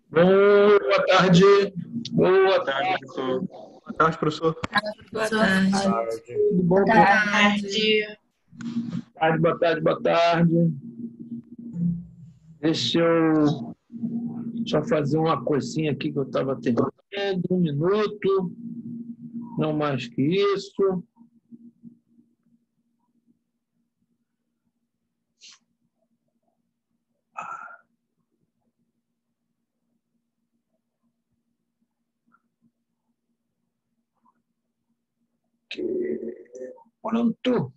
Boa tarde. Boa Boa tarde, tarde. professor. Boa tarde, professor. Boa tarde. Tarde. Tudo bom? Boa Boa tarde. tarde, boa tarde, boa tarde. Deixa eu só fazer uma coisinha aqui que eu estava terminando. 1 minuto, não mais que isso. Pronto.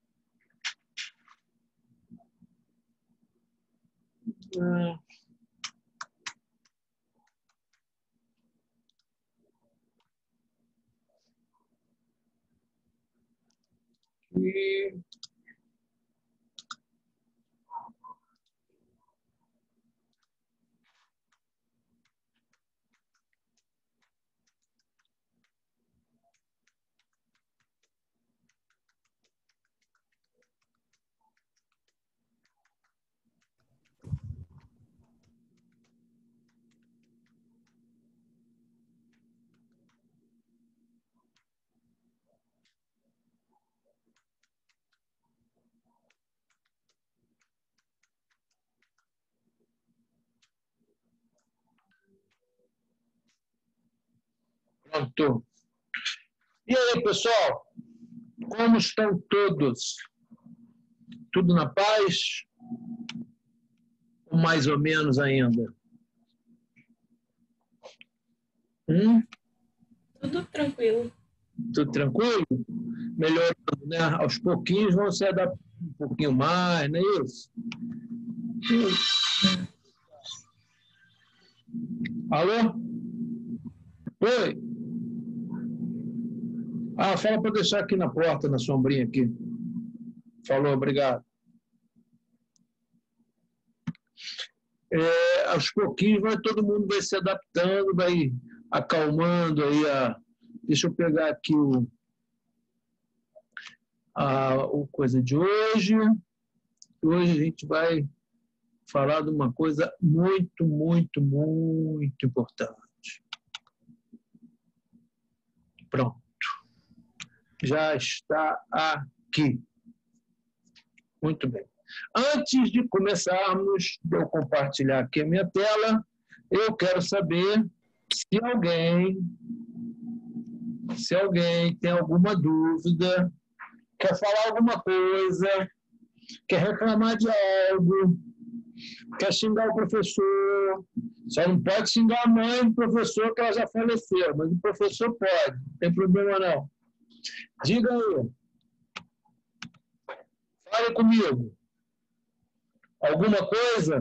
E pronto. E aí, pessoal? Como estão todos? Tudo na paz? Ou mais ou menos ainda? Tudo tranquilo. Tudo tranquilo? Melhorando, né? Aos pouquinhos vão se adaptando um pouquinho mais, não é isso? Alô? Oi? Fala para deixar aqui na porta, na sombrinha aqui. Falou, obrigado. Aos pouquinhos todo mundo vai se adaptando, vai acalmando aí Deixa eu pegar aqui o coisa de hoje. Hoje a gente vai falar de uma coisa muito, muito, muito importante. Pronto. Já está aqui. Muito bem. Antes de começarmos, de eu compartilhar aqui a minha tela, eu quero saber se alguém tem alguma dúvida, quer falar alguma coisa, quer reclamar de algo, quer xingar o professor. Só não pode xingar a mãe do professor, que ela já faleceu, mas o professor pode, não tem problema não. Diga aí. Fale comigo. Alguma coisa?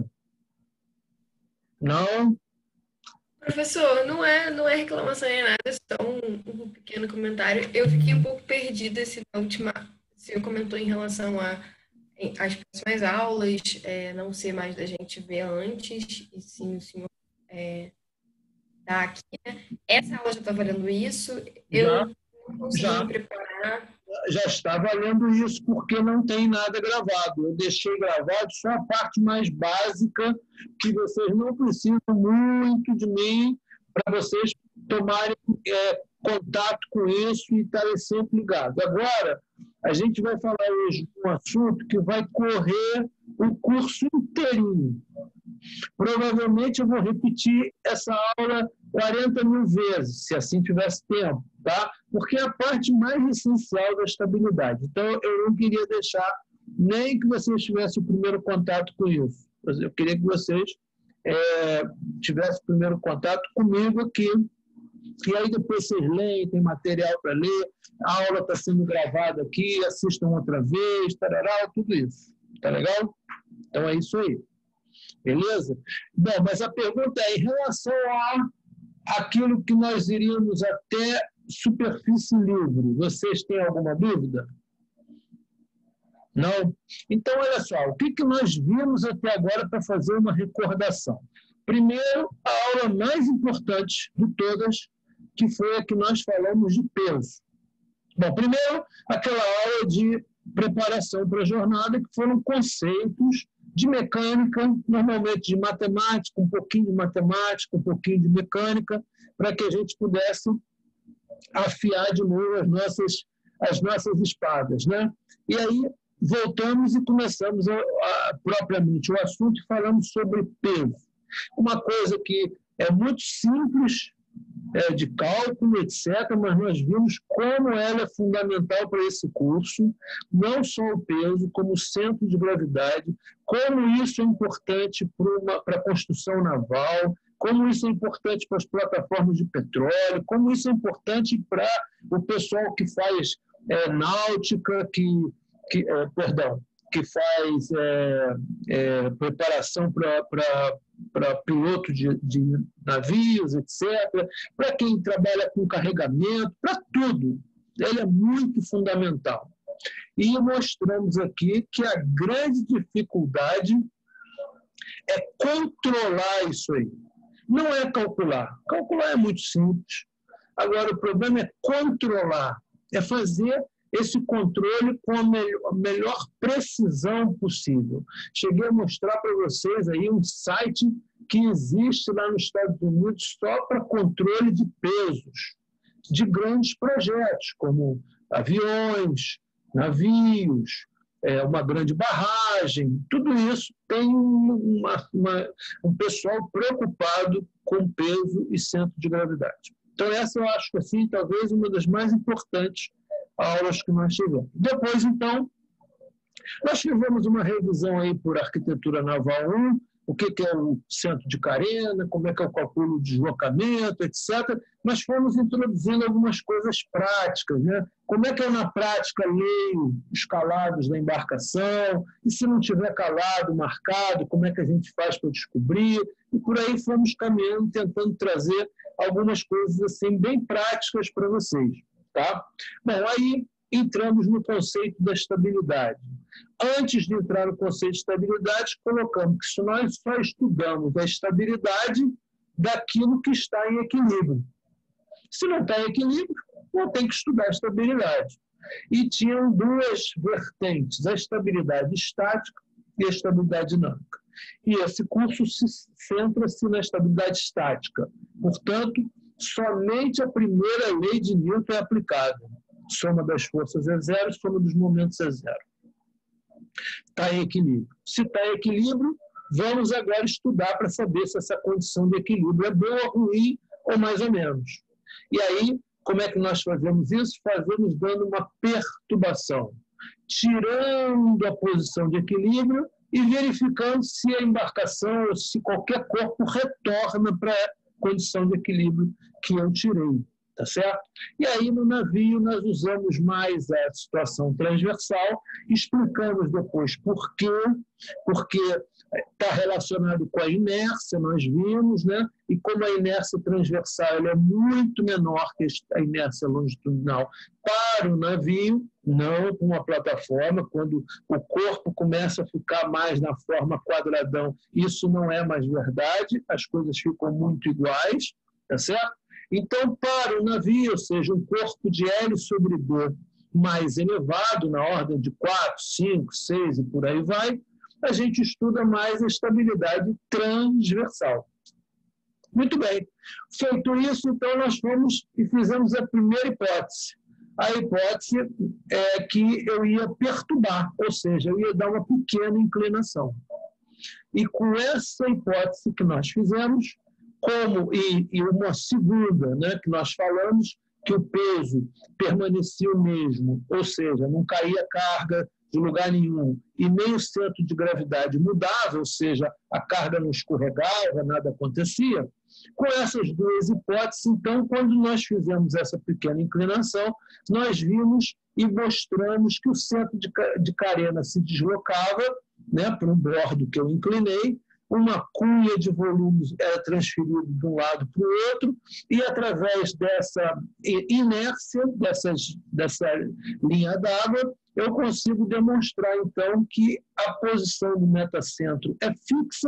Não? Professor, não é reclamação nem nada, é só um pequeno comentário. Eu fiquei um pouco perdida se na última, se eu comentou em relação às próximas aulas, não ser mais da gente ver antes, e sim o senhor dar aqui, né? Essa aula já está valendo isso, eu não consegui me preparar. Já está valendo isso, porque não tem nada gravado. Eu deixei gravado só a parte mais básica, que vocês não precisam muito de mim para vocês tomarem contato com isso e estarem sempre ligados. Agora, a gente vai falar hoje de um assunto que vai correr o curso inteirinho. Provavelmente eu vou repetir essa aula 40 mil vezes, se assim tivesse tempo, tá? Porque é a parte mais essencial da estabilidade. Então, eu não queria deixar nem que vocês tivessem o primeiro contato com isso. Eu queria que vocês tivessem o primeiro contato comigo aqui. E aí depois vocês leem, tem material para ler, a aula está sendo gravada aqui, assistam outra vez, tarará, tudo isso. Tá legal? Então é isso aí. Beleza? Bom, mas a pergunta é, em relação àquilo que nós iríamos até superfície livre, vocês têm alguma dúvida? Não? Então, olha só, o que nós vimos até agora para fazer uma recordação? Primeiro, a aula mais importante de todas, que foi a que nós falamos de peso. Bom, primeiro, aquela aula de preparação para a jornada, que foram conceitos de mecânica, normalmente de matemática, um pouquinho de matemática, um pouquinho de mecânica, para que a gente pudesse afiar de novo as nossas espadas, né? E aí voltamos e começamos propriamente o assunto e falamos sobre peso. Uma coisa que é muito simples, de cálculo, etc., mas nós vimos como ela é fundamental para esse curso, não só o peso, como o centro de gravidade, como isso é importante para a construção naval, como isso é importante para as plataformas de petróleo, como isso é importante para o pessoal que faz náutica, que faz preparação para piloto de navios, etc., para quem trabalha com carregamento, para tudo. Ele é muito fundamental. E mostramos aqui que a grande dificuldade é controlar isso aí. Não é calcular. Calcular é muito simples. Agora, o problema é controlar, é fazer esse controle com a melhor precisão possível. Cheguei a mostrar para vocês aí um site que existe lá nos Estados Unidos só para controle de pesos de grandes projetos, como aviões, navios, uma grande barragem. Tudo isso tem um pessoal preocupado com peso e centro de gravidade. Então, essa eu acho, assim, talvez uma das mais importantes aulas que nós tivemos. Depois, então, nós tivemos uma revisão aí por Arquitetura Naval 1, o que é o centro de carena, como é que é o cálculo de deslocamento, etc. Nós fomos introduzindo algumas coisas práticas, né? Como é que eu, na prática, leio os calados da embarcação, e se não tiver calado marcado, como é que a gente faz para descobrir? E por aí fomos caminhando, tentando trazer algumas coisas assim bem práticas para vocês. Tá? Bom, aí entramos no conceito da estabilidade. Antes de entrar no conceito de estabilidade, colocamos que se nós só estudamos a estabilidade daquilo que está em equilíbrio. Se não está em equilíbrio, não tem que estudar a estabilidade. E tinham duas vertentes, a estabilidade estática e a estabilidade dinâmica. E esse curso centra-se na estabilidade estática. Portanto, somente a primeira lei de Newton é aplicada. Soma das forças é zero, soma dos momentos é zero. Está em equilíbrio. Se está em equilíbrio, vamos agora estudar para saber se essa condição de equilíbrio é boa, ruim ou mais ou menos. E aí, como é que nós fazemos isso? Fazemos dando uma perturbação, tirando a posição de equilíbrio e verificando se a embarcação ou se qualquer corpo retorna para a condição de equilíbrio que eu tirei, tá certo? E aí, no navio, nós usamos mais a situação transversal, explicamos depois por quê, porque está relacionado com a inércia, nós vimos, né? E como a inércia transversal ela é muito menor que a inércia longitudinal para o navio, não com uma plataforma, quando o corpo começa a ficar mais na forma quadradão, isso não é mais verdade, as coisas ficam muito iguais, tá certo? Então, para o navio, ou seja, um corpo de L sobre B mais elevado, na ordem de 4, 5, 6 e por aí vai, a gente estuda mais a estabilidade transversal. Muito bem. Feito isso, então, nós fomos e fizemos a primeira hipótese. A hipótese é que eu ia perturbar, ou seja, eu ia dar uma pequena inclinação. E com essa hipótese que nós fizemos, e uma segunda, né, que nós falamos, que o peso permanecia o mesmo, ou seja, não caía carga de lugar nenhum, e nem o centro de gravidade mudava, ou seja, a carga não escorregava, nada acontecia. Com essas duas hipóteses, então, quando nós fizemos essa pequena inclinação, nós vimos e mostramos que o centro de carena se deslocava, né, para um bordo que eu inclinei, uma cunha de volumes era transferida de um lado para o outro, e através dessa inércia, dessa linha d'água, eu consigo demonstrar, então, que a posição do metacentro é fixa,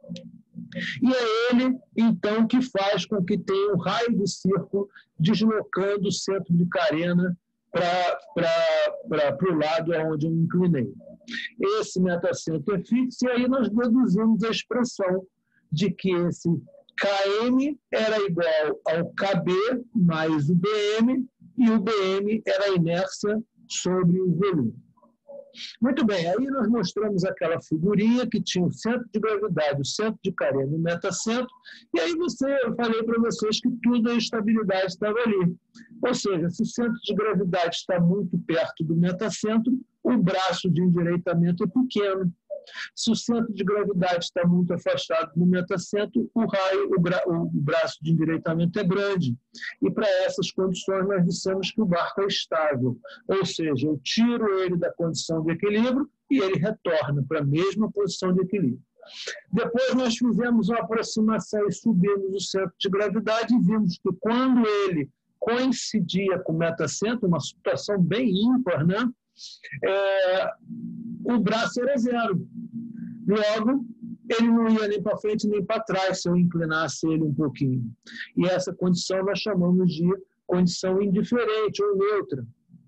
e é ele, então, que faz com que tenha um raio de círculo deslocando o centro de carena para o lado onde eu inclinei. Esse metacento é fixo, e aí nós deduzimos a expressão de que esse Km era igual ao Kb mais o Bm, e o Bm era a inércia sobre o volume. Muito bem, aí nós mostramos aquela figurinha que tinha o centro de gravidade, o centro de carência e o metacentro, e aí eu falei para vocês que tudo a estabilidade estava ali. Ou seja, se o centro de gravidade está muito perto do metacentro, o braço de endireitamento é pequeno. Se o centro de gravidade está muito afastado do metacentro, o braço de endireitamento é grande. E para essas condições nós dissemos que o barco é estável. Ou seja, eu tiro ele da condição de equilíbrio e ele retorna para a mesma posição de equilíbrio. Depois nós fizemos uma aproximação e subimos o centro de gravidade e vimos que quando ele coincidia com o metacentro, uma situação bem ímpar, né? O braço era zero. Logo, ele não ia nem para frente nem para trás se eu inclinasse ele um pouquinho. E essa condição nós chamamos de condição indiferente ou neutra.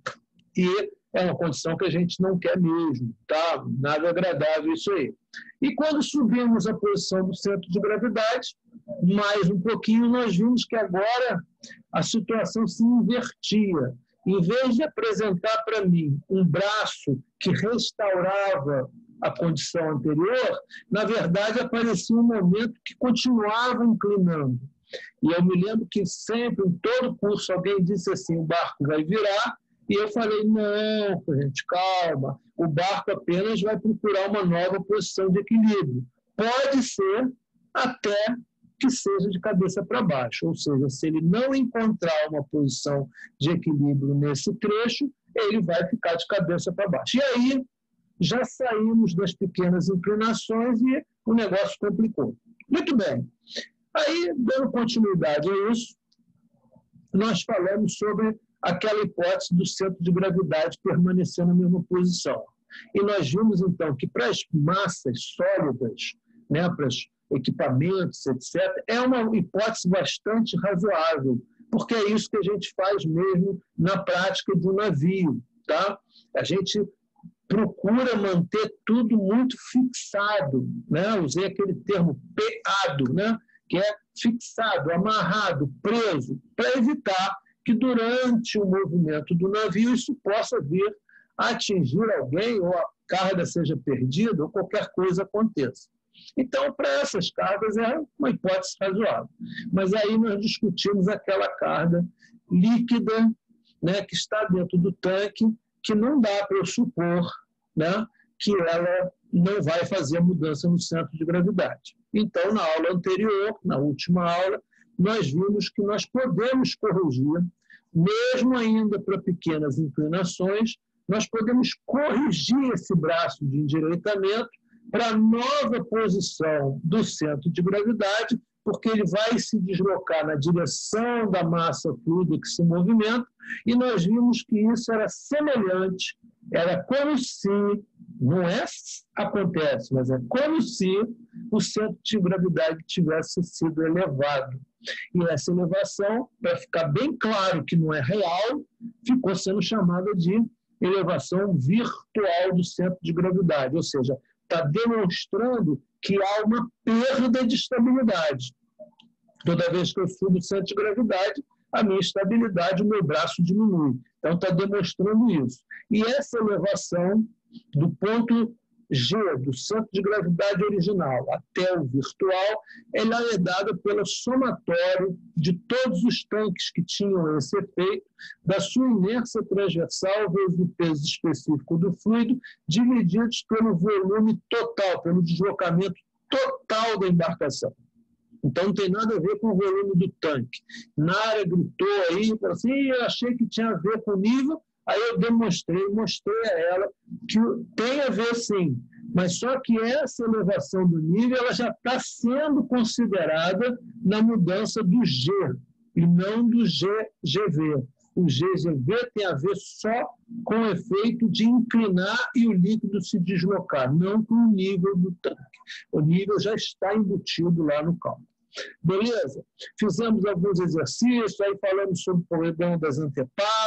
E é uma condição que a gente não quer mesmo, tá? Nada agradável isso aí. E quando subimos a posição do centro de gravidade, mais um pouquinho, nós vimos que agora a situação se invertia. Em vez de apresentar para mim um braço que restaurava a condição anterior, na verdade aparecia um momento que continuava inclinando. E eu me lembro que sempre, em todo curso, alguém disse assim, o barco vai virar, e eu falei, não, gente, calma, o barco apenas vai procurar uma nova posição de equilíbrio. Pode ser até que seja de cabeça para baixo, ou seja, se ele não encontrar uma posição de equilíbrio nesse trecho, ele vai ficar de cabeça para baixo. E aí já saímos das pequenas inclinações e o negócio complicou. Muito bem. Aí, dando continuidade a isso, nós falamos sobre aquela hipótese do centro de gravidade permanecer na mesma posição. E nós vimos, então, que para as massas sólidas, né, para os equipamentos, etc., é uma hipótese bastante razoável, porque é isso que a gente faz mesmo na prática de um navio. Tá? A gente procura manter tudo muito fixado, né? Usei aquele termo peado, né? Que é fixado, amarrado, preso, para evitar que durante o movimento do navio isso possa vir a atingir alguém, ou a carga seja perdida, ou qualquer coisa aconteça. Então, para essas cargas, é uma hipótese razoável. Mas aí nós discutimos aquela carga líquida, né, que está dentro do tanque, que não dá para eu supor, né, que ela não vai fazer mudança no centro de gravidade. Então, na aula anterior, na última aula, nós vimos que nós podemos corrigir, mesmo ainda para pequenas inclinações, nós podemos corrigir esse braço de endireitamento para a nova posição do centro de gravidade, porque ele vai se deslocar na direção da massa fluida que se movimenta, e nós vimos que isso era semelhante, era como se, não é acontece, mas é como se o centro de gravidade tivesse sido elevado. E essa elevação, para ficar bem claro que não é real, ficou sendo chamada de elevação virtual do centro de gravidade, ou seja, está demonstrando que há uma perda de estabilidade. Toda vez que eu subo o centro de gravidade, a minha estabilidade, o meu braço diminui. Então, está demonstrando isso. E essa elevação do ponto G, do centro de gravidade original, até o virtual, ela é dada pelo somatório de todos os tanques que tinham esse efeito, da sua inércia transversal vezes o peso específico do fluido, divididos pelo volume total, pelo deslocamento total da embarcação. Então, não tem nada a ver com o volume do tanque. Nara gritou aí, falou assim, eu achei que tinha a ver com o nível, aí eu mostrei a ela que tem a ver sim, mas só que essa elevação do nível ela já está sendo considerada na mudança do G, e não do GGV. O GGV tem a ver só com o efeito de inclinar e o líquido se deslocar, não com o nível do tanque. O nível já está embutido lá no cálculo. Beleza? Fizemos alguns exercícios, aí falamos sobre o problema das antepárias,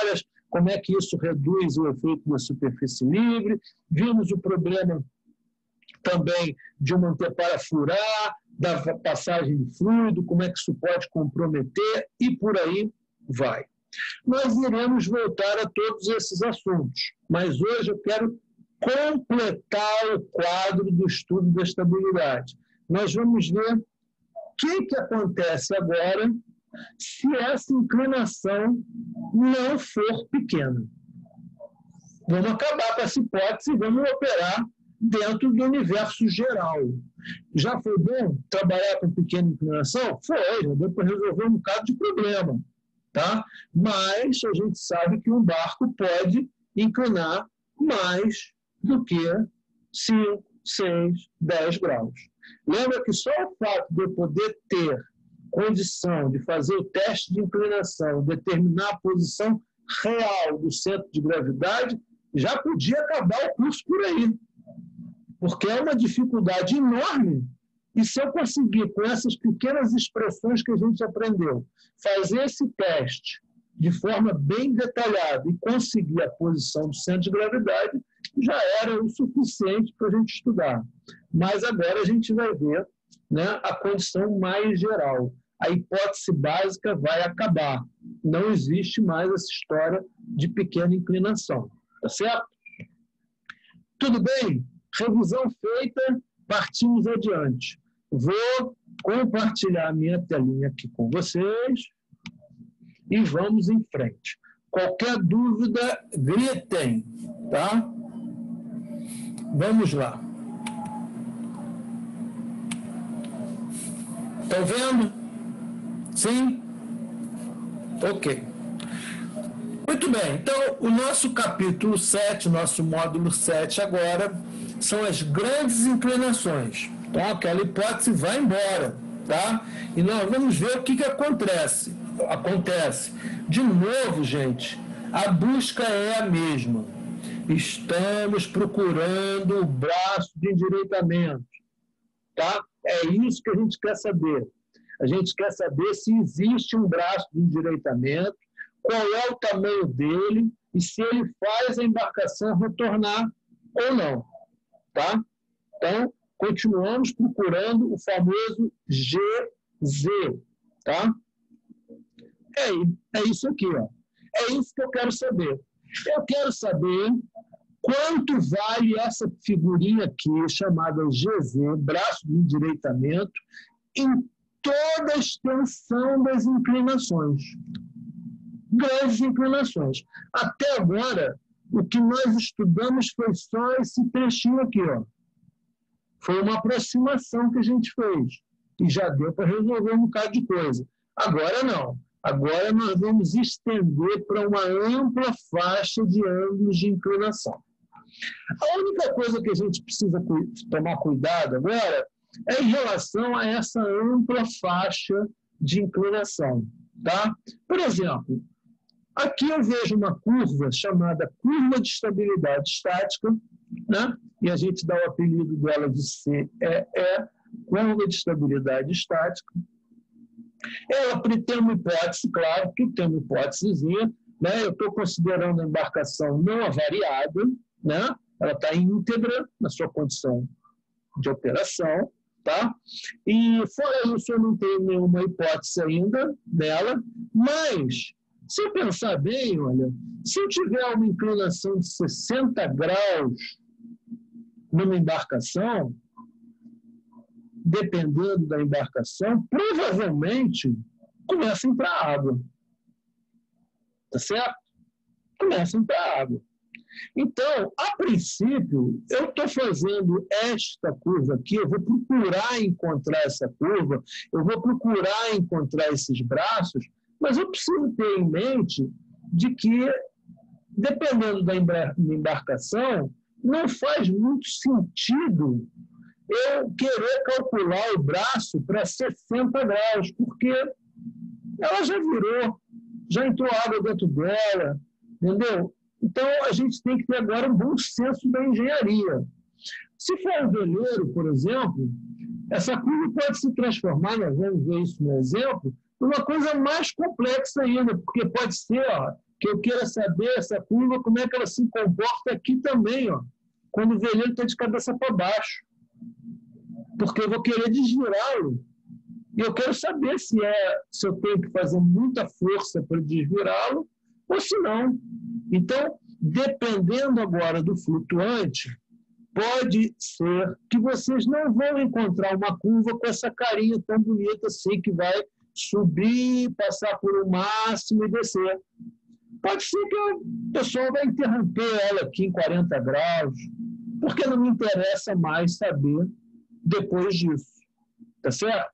como é que isso reduz o efeito da superfície livre, vimos o problema também de manter para furar, da passagem de fluido, como é que isso pode comprometer e por aí vai. Nós iremos voltar a todos esses assuntos, mas hoje eu quero completar o quadro do estudo da estabilidade. Nós vamos ver o que acontece agora se essa inclinação não for pequena. Vamos acabar com essa hipótese e vamos operar dentro do universo geral. Já foi bom trabalhar com pequena inclinação? Foi, já deu para resolver um bocado de problema. Tá? Mas a gente sabe que um barco pode inclinar mais do que 5, 6, 10 graus. Lembra que só o fato de eu poder ter condição de fazer o teste de inclinação, determinar a posição real do centro de gravidade, já podia acabar o curso por aí. Porque é uma dificuldade enorme. E se eu conseguir, com essas pequenas expressões que a gente aprendeu, fazer esse teste de forma bem detalhada e conseguir a posição do centro de gravidade, já era o suficiente para a gente estudar. Mas agora a gente vai ver, né, a condição mais geral. A hipótese básica vai acabar. Não existe mais essa história de pequena inclinação. Tá certo? Tudo bem? Revisão feita, partimos adiante. Vou compartilhar a minha telinha aqui com vocês e vamos em frente. Qualquer dúvida, gritem, tá? Vamos lá. Estão vendo? Sim? Ok. Muito bem, então o nosso capítulo 7, nosso módulo 7 agora, são as grandes inclinações. Então aquela hipótese vai embora, tá? E nós vamos ver o que acontece. De novo, gente, a busca é a mesma. Estamos procurando o braço de endireitamento, tá? É isso que a gente quer saber. A gente quer saber se existe um braço de endireitamento, qual é o tamanho dele e se ele faz a embarcação retornar ou não, tá? Então, continuamos procurando o famoso GZ, tá? É isso aqui, ó. É isso que eu quero saber. Eu quero saber quanto vale essa figurinha aqui, chamada GZ, braço de endireitamento, em toda a extensão das inclinações. Grandes inclinações. Até agora, o que nós estudamos foi só esse trechinho aqui, ó. Foi uma aproximação que a gente fez. E já deu para resolver um bocado de coisa. Agora não. Agora nós vamos estender para uma ampla faixa de ângulos de inclinação. A única coisa que a gente precisa tomar cuidado agora é em relação a essa ampla faixa de inclinação. Tá? Por exemplo, aqui eu vejo uma curva chamada curva de estabilidade estática, né? E a gente dá o apelido dela de CEE, curva de estabilidade estática. Ela tem uma hipótese, claro, que tem uma hipótesezinha, né? Eu estou considerando a embarcação não avariada, né? Ela está íntegra na sua condição de operação, tá? E fora isso, eu não tenho nenhuma hipótese ainda dela, mas se eu pensar bem, olha, se eu tiver uma inclinação de 60 graus numa embarcação, dependendo da embarcação, provavelmente começa a entrar água. Tá certo? Começa a entrar água. Então, a princípio, eu estou fazendo esta curva aqui, eu vou procurar encontrar essa curva, eu vou procurar encontrar esses braços, mas eu preciso ter em mente de que, dependendo da embarcação, não faz muito sentido eu querer calcular o braço para 60 graus, porque ela já virou, já entrou água dentro dela, entendeu? Então, a gente tem que ter agora um bom senso da engenharia. Se for um veleiro, por exemplo, essa curva pode se transformar, nós vamos ver isso no exemplo, numa coisa mais complexa ainda, porque pode ser, ó, que eu queira saber essa curva, como é que ela se comporta aqui também, ó, quando o veleiro está de cabeça para baixo. Porque eu vou querer desvirá-lo. E eu quero saber se eu tenho que fazer muita força para desvirá-lo ou se não. Então, dependendo agora do flutuante, pode ser que vocês não vão encontrar uma curva com essa carinha tão bonita assim, que vai subir, passar por um máximo e descer. Pode ser que o pessoal vai interromper ela aqui em 40 graus, porque não me interessa mais saber depois disso. Tá certo?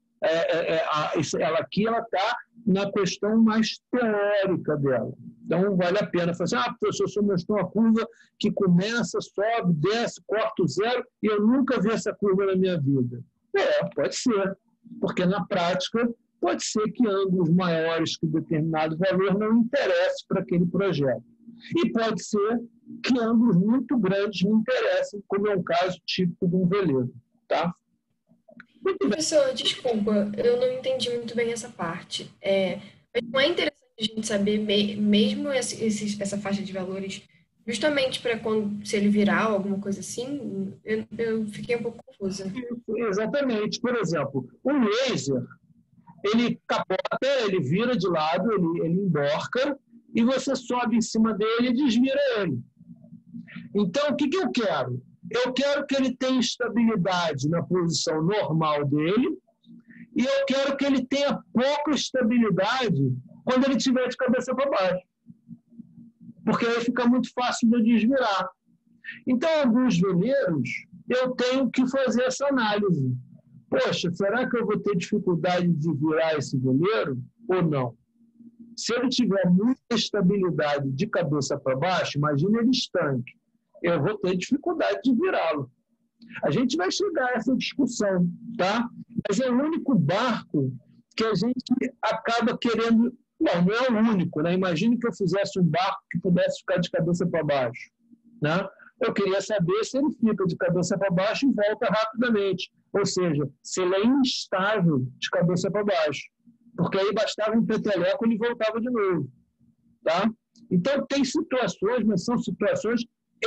Ela aqui está na questão mais teórica dela. Então, vale a pena falar assim, professor, você mostrou uma curva que começa, sobe, desce, corta o zero, e eu nunca vi essa curva na minha vida. Pode ser, porque na prática pode ser que ângulos maiores que determinado valor não interessem para aquele projeto. E pode ser que ângulos muito grandes me interessem, como é um caso típico de um veleiro. Tá? Professor, desculpa, eu não entendi muito bem essa parte. Mas não é interessante a gente saber mesmo essa faixa de valores, justamente para se ele virar alguma coisa assim? Eu fiquei um pouco confusa. Exatamente. Por exemplo, um laser, ele capota, ele vira de lado, ele emborca, e você sobe em cima dele e desvira ele. Então, o que eu quero? Eu quero que ele tenha estabilidade na posição normal dele e eu quero que ele tenha pouca estabilidade quando ele estiver de cabeça para baixo. Porque aí fica muito fácil de desvirar. Então, alguns veleiros, eu tenho que fazer essa análise. Poxa, será que eu vou ter dificuldade de virar esse veleiro ou não? Se ele tiver muita estabilidade de cabeça para baixo, imagina ele estanque. Eu vou ter dificuldade de virá-lo. A gente vai chegar a essa discussão, tá? Mas é o único barco que a gente acaba querendo... Não é o único, né? Imagine que eu fizesse um barco que pudesse ficar de cabeça para baixo, né? Eu queria saber se ele fica de cabeça para baixo e volta rapidamente. Ou seja, se ele é instável de cabeça para baixo. Porque aí bastava um peteleco e ele voltava de novo, tá? Então, tem situações, mas são situações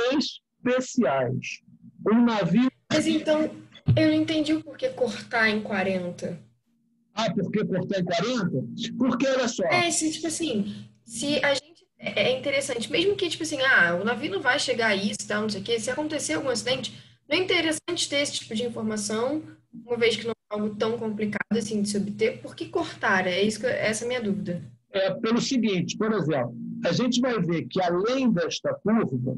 especiais. Um navio... Mas então, eu não entendi o porquê cortar em 40. Por que cortar em 40? Porque, olha só... tipo assim, se a gente... É interessante, mesmo que, tipo assim, o navio não vai chegar a isso, tal, não sei o quê, se acontecer algum acidente, não é interessante ter esse tipo de informação, uma vez que não é algo tão complicado assim de se obter, por que cortar? Essa é a minha dúvida. Pelo seguinte, por exemplo, a gente vai ver que além desta curva,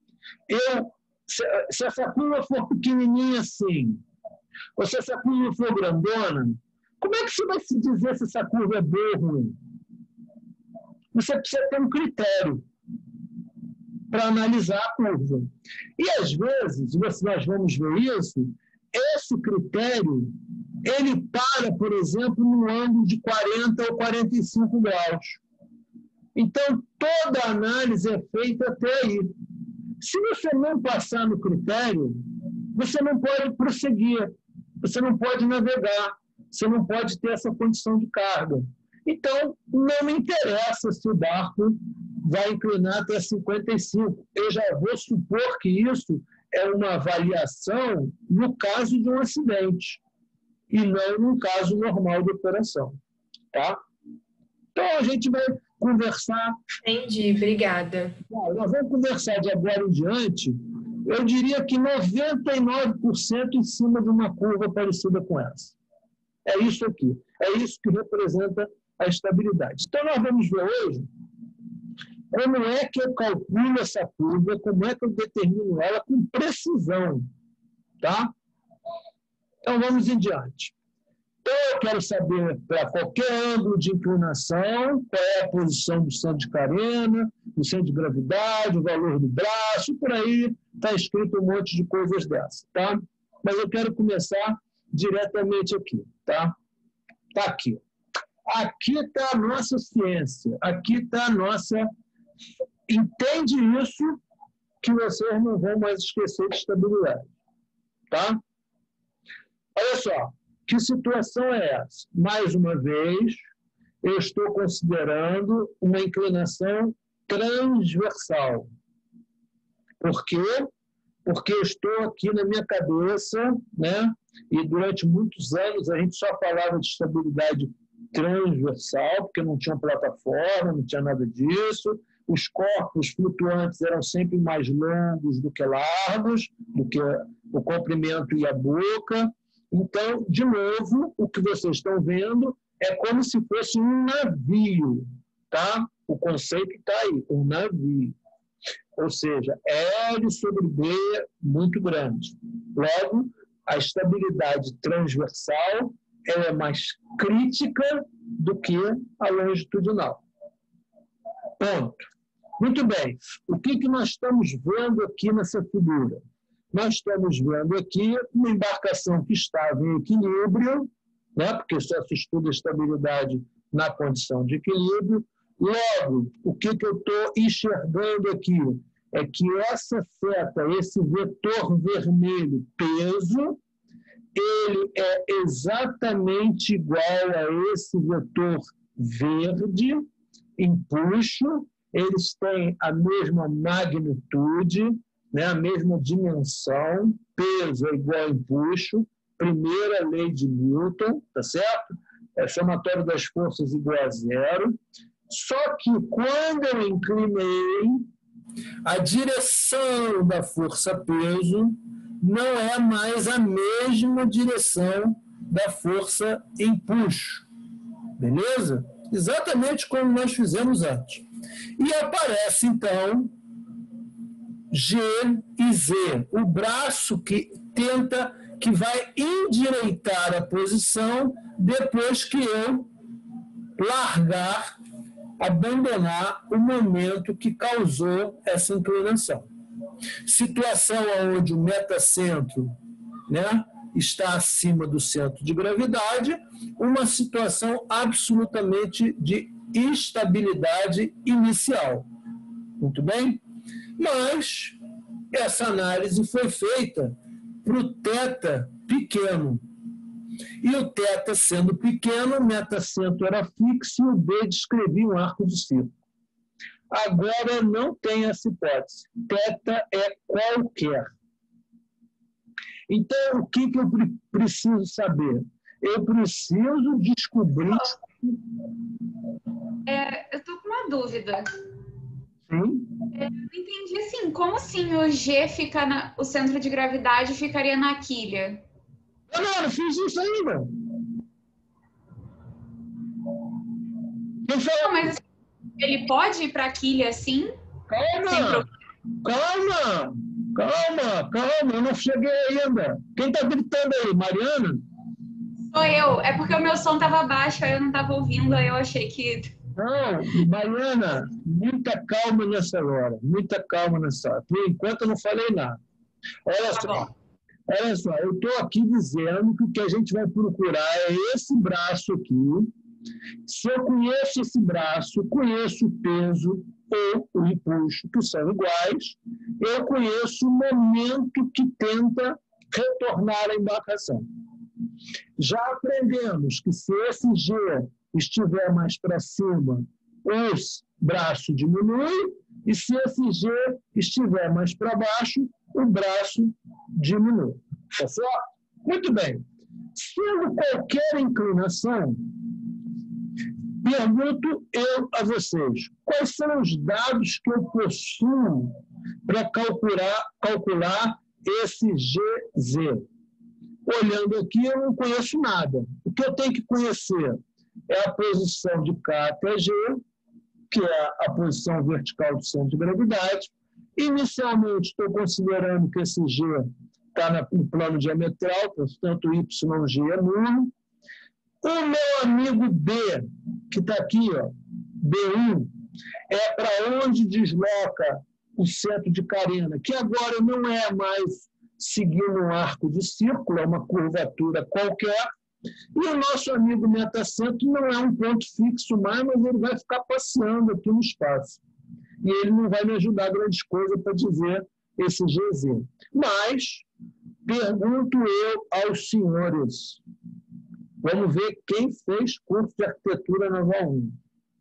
se essa curva for pequenininha assim, ou se essa curva for grandona, como é que você vai se dizer se essa curva é boa ou ruim? Você precisa ter um critério para analisar a curva. E, às vezes, nós vamos ver isso, esse critério, ele para, por exemplo, no ângulo de 40 ou 45 graus. Então, toda a análise é feita até aí. Se você não passar no critério, você não pode prosseguir, você não pode navegar, você não pode ter essa condição de carga. Então, não me interessa se o barco vai inclinar até 55. Eu já vou supor que isso é uma avaliação no caso de um acidente e não no caso normal de operação. Tá? Então, a gente vai conversar... Entendi, obrigada. Nós vamos conversar de agora em diante, eu diria que 99% em cima de uma curva parecida com essa. É isso aqui. É isso que representa a estabilidade. Então, nós vamos ver hoje como é que eu calculo essa curva, como é que eu determino ela com precisão. Tá? Então, vamos em diante. Então, eu quero saber, para qualquer ângulo de inclinação, qual é a posição do centro de carena, do centro de gravidade, o valor do braço, por aí está escrito um monte de coisas dessas. Tá? Mas eu quero começar diretamente aqui. Tá? Tá aqui. Aqui está a nossa ciência, aqui está a nossa... Entende isso que vocês não vão mais esquecer de estabilidade. Tá? Olha só, que situação é essa? Mais uma vez, eu estou considerando uma inclinação transversal. Por quê? Porque eu estou aqui na minha cabeça, né? E durante muitos anos a gente só falava de estabilidade transversal, porque não tinha plataforma, não tinha nada disso. Os corpos flutuantes eram sempre mais longos do que largos, do que o comprimento e a boca. Então, de novo, o que vocês estão vendo é como se fosse um navio, tá? O conceito está aí, um navio. Ou seja, L sobre B muito grande. Logo, a estabilidade transversal é mais crítica do que a longitudinal. Ponto. Muito bem. O que nós estamos vendo aqui nessa figura? Nós estamos vendo aqui uma embarcação que estava em equilíbrio, né? Porque só se estuda a estabilidade na condição de equilíbrio. Logo, o que eu estou enxergando aqui é que essa seta, esse vetor vermelho, peso, ele é exatamente igual a esse vetor verde, empuxo, eles têm a mesma magnitude, né, a mesma dimensão, peso é igual a empuxo, primeira lei de Newton, tá certo? É somatório das forças igual a zero. Só que quando eu inclinei, a direção da força-peso não é mais a mesma direção da força empuxo. Beleza? Exatamente como nós fizemos antes. E aparece, então, G e Z, o braço que vai endireitar a posição depois que eu largar, abandonar o momento que causou essa inclinação. Situação onde o metacentro, né, está acima do centro de gravidade, uma situação absolutamente de instabilidade inicial. Muito bem? Mas essa análise foi feita para o θ pequeno. E o θ sendo pequeno, o metacentro era fixo e o B descrevia um arco de círculo. Agora não tem essa hipótese. θ é qualquer. Então, o que eu preciso saber? Eu preciso descobrir... eu estou com uma dúvida. Sim? Eu não entendi assim, como assim o G fica o centro de gravidade ficaria na quilha? Não fiz isso ainda. Não, mas ele pode ir para a quilha assim? Calma, eu não cheguei ainda. Quem está gritando aí? Mariana? Sou eu. É porque o meu som estava baixo, aí eu não estava ouvindo, aí eu achei que... Não, Mariana, muita calma nessa hora. Muita calma nessa hora. Por enquanto eu não falei nada. Olha só, eu estou aqui dizendo que o que a gente vai procurar é esse braço aqui. Se eu conheço esse braço, conheço o peso ou o empuxo, que são iguais, eu conheço o momento que tenta retornar à embarcação. Já aprendemos que se esse G estiver mais para cima, o braço diminui, e se esse G estiver mais para baixo, o braço diminui. Tá certo? Muito bem. Sendo qualquer inclinação, pergunto eu a vocês, quais são os dados que eu possuo para calcular esse GZ? Olhando aqui, eu não conheço nada. O que eu tenho que conhecer é a posição de K até G, que é a posição vertical do centro de gravidade. Inicialmente, estou considerando que esse G está no plano diametral, portanto, YG é nulo. O meu amigo B, que está aqui, ó, B1, é para onde desloca o centro de carena, que agora não é mais seguindo um arco de círculo, é uma curvatura qualquer. E o nosso amigo metacentro não é um ponto fixo mais, mas ele vai ficar passeando aqui no espaço. E ele não vai me ajudar grandes coisas para dizer esse GZ. Mas, pergunto eu aos senhores, Vamos ver quem fez curso de arquitetura naval 1.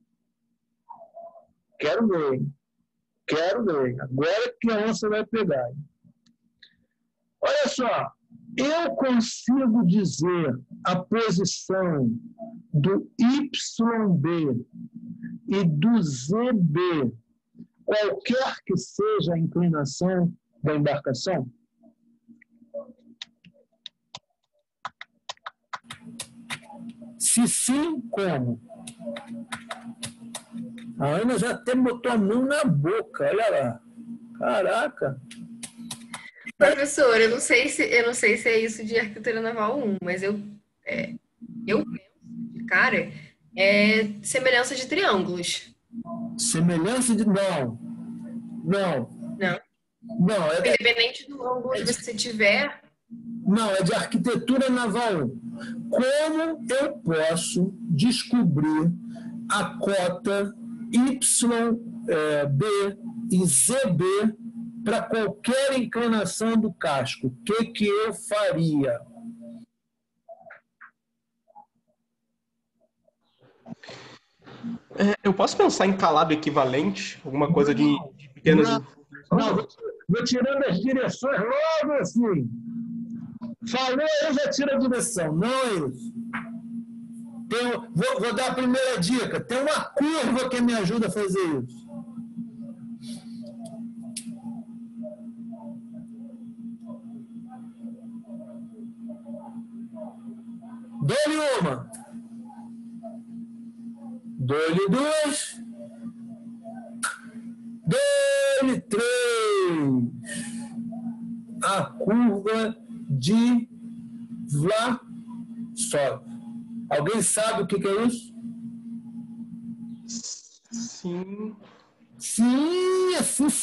Quero ver, hein? Quero ver. Agora que a onça vai pegar. Hein? Olha só, eu consigo dizer a posição do YB e do ZB, qualquer que seja a inclinação da embarcação? Se sim, como? A Ana já até botou a mão na boca, olha lá. Caraca! Professor, eu não sei se é isso de arquitetura naval 1, mas eu penso, de cara, semelhança de triângulos. Semelhança de... Não. Não. Não, Independente do ângulo que você tiver. Não, é de arquitetura naval 1. Como eu posso descobrir a cota YB e ZB para qualquer inclinação do casco? O que eu faria? Eu posso pensar em calado equivalente? Alguma coisa de pequenas... Não, vou tirando as direções logo assim. Falou, eu já tiro a direção. Não é isso. Vou dar a primeira dica. Tem uma curva que me ajuda a fazer isso. Dou-lhe uma. Dou-lhe duas. Dou-lhe três. A curva de Vlasov. Alguém sabe o que é isso? Sim. Sim,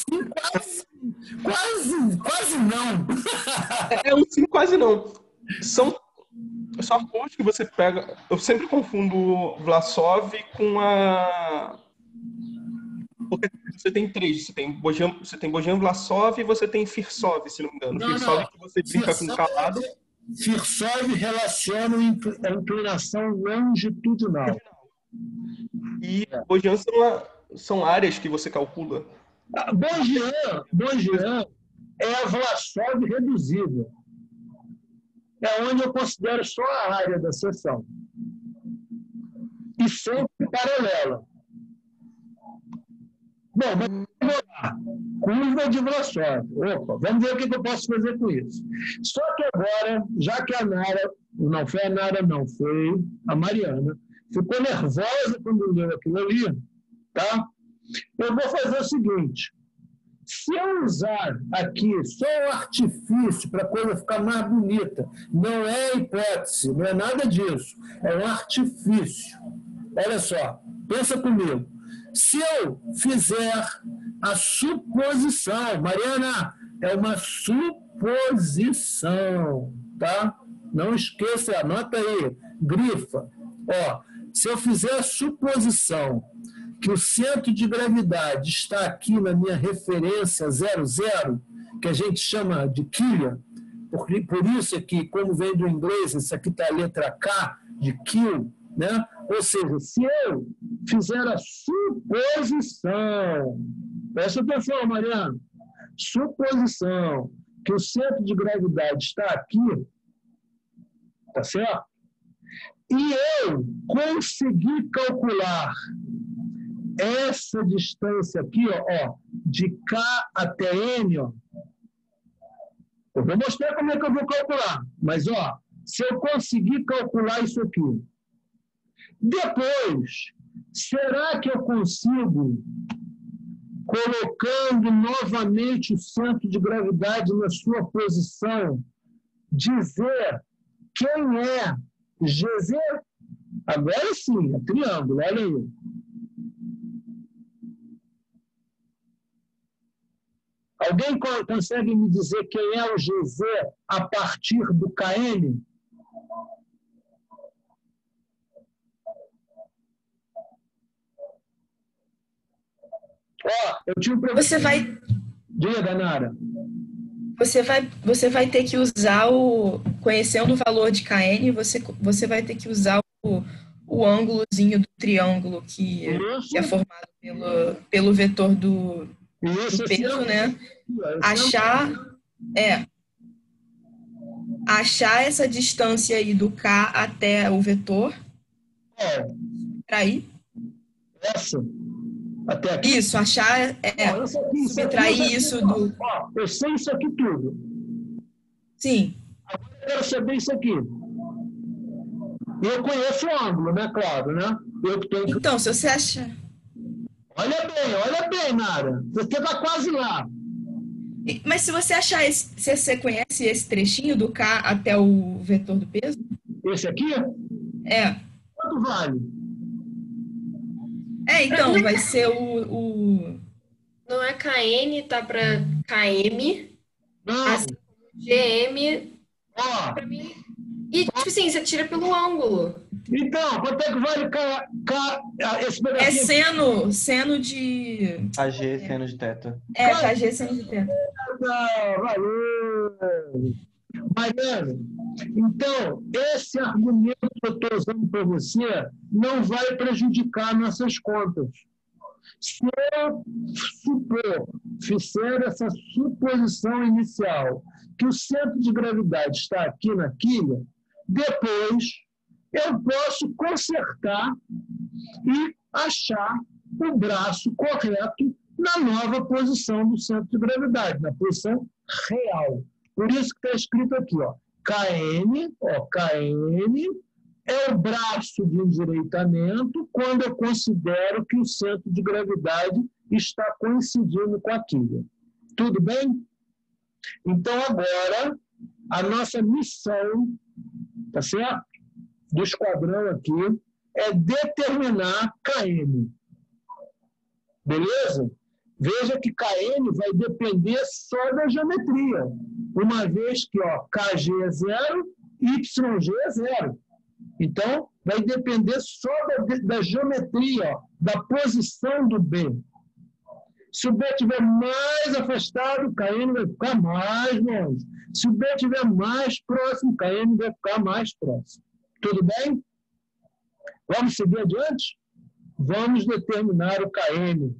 quase não. É um sim, quase não. São curvas que você pega... Eu sempre confundo Vlasov com a... Porque você tem três. Você tem Bojan Vlasov e você tem Firsov, se não me engano. Firsov que você brinca com calado. Firsov relaciona a inclinação longitudinal. E Bojan são áreas que você calcula. Bojan é a Vlasov reduzida. É onde eu considero só a área da seção. E sempre paralela. Bom, mas vamos lá. Curva de Vlasov. Opa, vamos ver o que eu posso fazer com isso. Só que agora, já que a Nara, não foi a Nara, não, foi a Mariana, ficou nervosa quando leu aquilo ali, tá? Eu vou fazer o seguinte. Se eu usar aqui só um artifício para a coisa ficar mais bonita, não é hipótese, não é nada disso, é um artifício. Olha só, pensa comigo. Se eu fizer a suposição, Mariana, é uma suposição, tá? Não esqueça, anota aí, grifa. Ó, se eu fizer a suposição que o centro de gravidade está aqui na minha referência 00, que a gente chama de quilha, por isso aqui, como vem do inglês, isso aqui está a letra K, de kill, né? Ou seja, se eu fizer a suposição, presta atenção, Mariana, suposição que o centro de gravidade está aqui, tá certo? E eu conseguir calcular essa distância aqui, ó, de K até N, ó, eu vou mostrar como é que eu vou calcular, mas ó, se eu conseguir calcular isso aqui, depois, será que eu consigo, colocando novamente o centro de gravidade na sua posição, dizer quem é GZ? Agora sim, é triângulo, olha aí. Alguém consegue me dizer quem é o GZ a partir do KN? Ó, eu tinha um professor... Você vai... Diga, Danara. Você vai ter que usar conhecendo o valor de KN, você vai ter que usar o ângulozinho do triângulo que é formado pelo vetor do peso, né? Achar essa distância aí do K até o vetor. Subtrair. Essa? Até aqui? Isso, achar. Subtrair isso do. Eu sei isso aqui tudo. Sim. Agora eu quero saber isso aqui. Eu conheço o ângulo, né? Claro, né? Então, se você achar. Olha bem, Nara. Você está quase lá. Mas se você achar se você conhece esse trechinho do K até o vetor do peso? Esse aqui? Quanto vale? Então, vai ser o... Não é KN, tá para KM. Não. Assim, GM. Pra mim. E, tipo assim, você tira pelo ângulo. Então, quanto é que vale esse pedacinho? Seno de... KG, seno de θ. KG, seno de θ. Valeu! Mariana, então, esse argumento que eu estou usando para você não vai prejudicar nossas contas. Se eu fizer essa suposição inicial, que o centro de gravidade está aqui na quilha, depois eu posso consertar e achar o braço correto na nova posição do centro de gravidade, na posição real. Por isso que está escrito aqui, KN é o braço de endireitamento quando eu considero que o centro de gravidade está coincidindo com a quilha. Tudo bem? Então, agora, a nossa missão, tá certo? Do esquadrão aqui, é determinar KN. Beleza? Veja que KN vai depender só da geometria, uma vez que KG é 0, YG é 0. Então, vai depender só da geometria, da posição do B. Se o B estiver mais afastado, o KN vai ficar mais longe. Se o B estiver mais próximo, o KN vai ficar mais próximo. Tudo bem? Vamos seguir adiante? Vamos determinar o KN.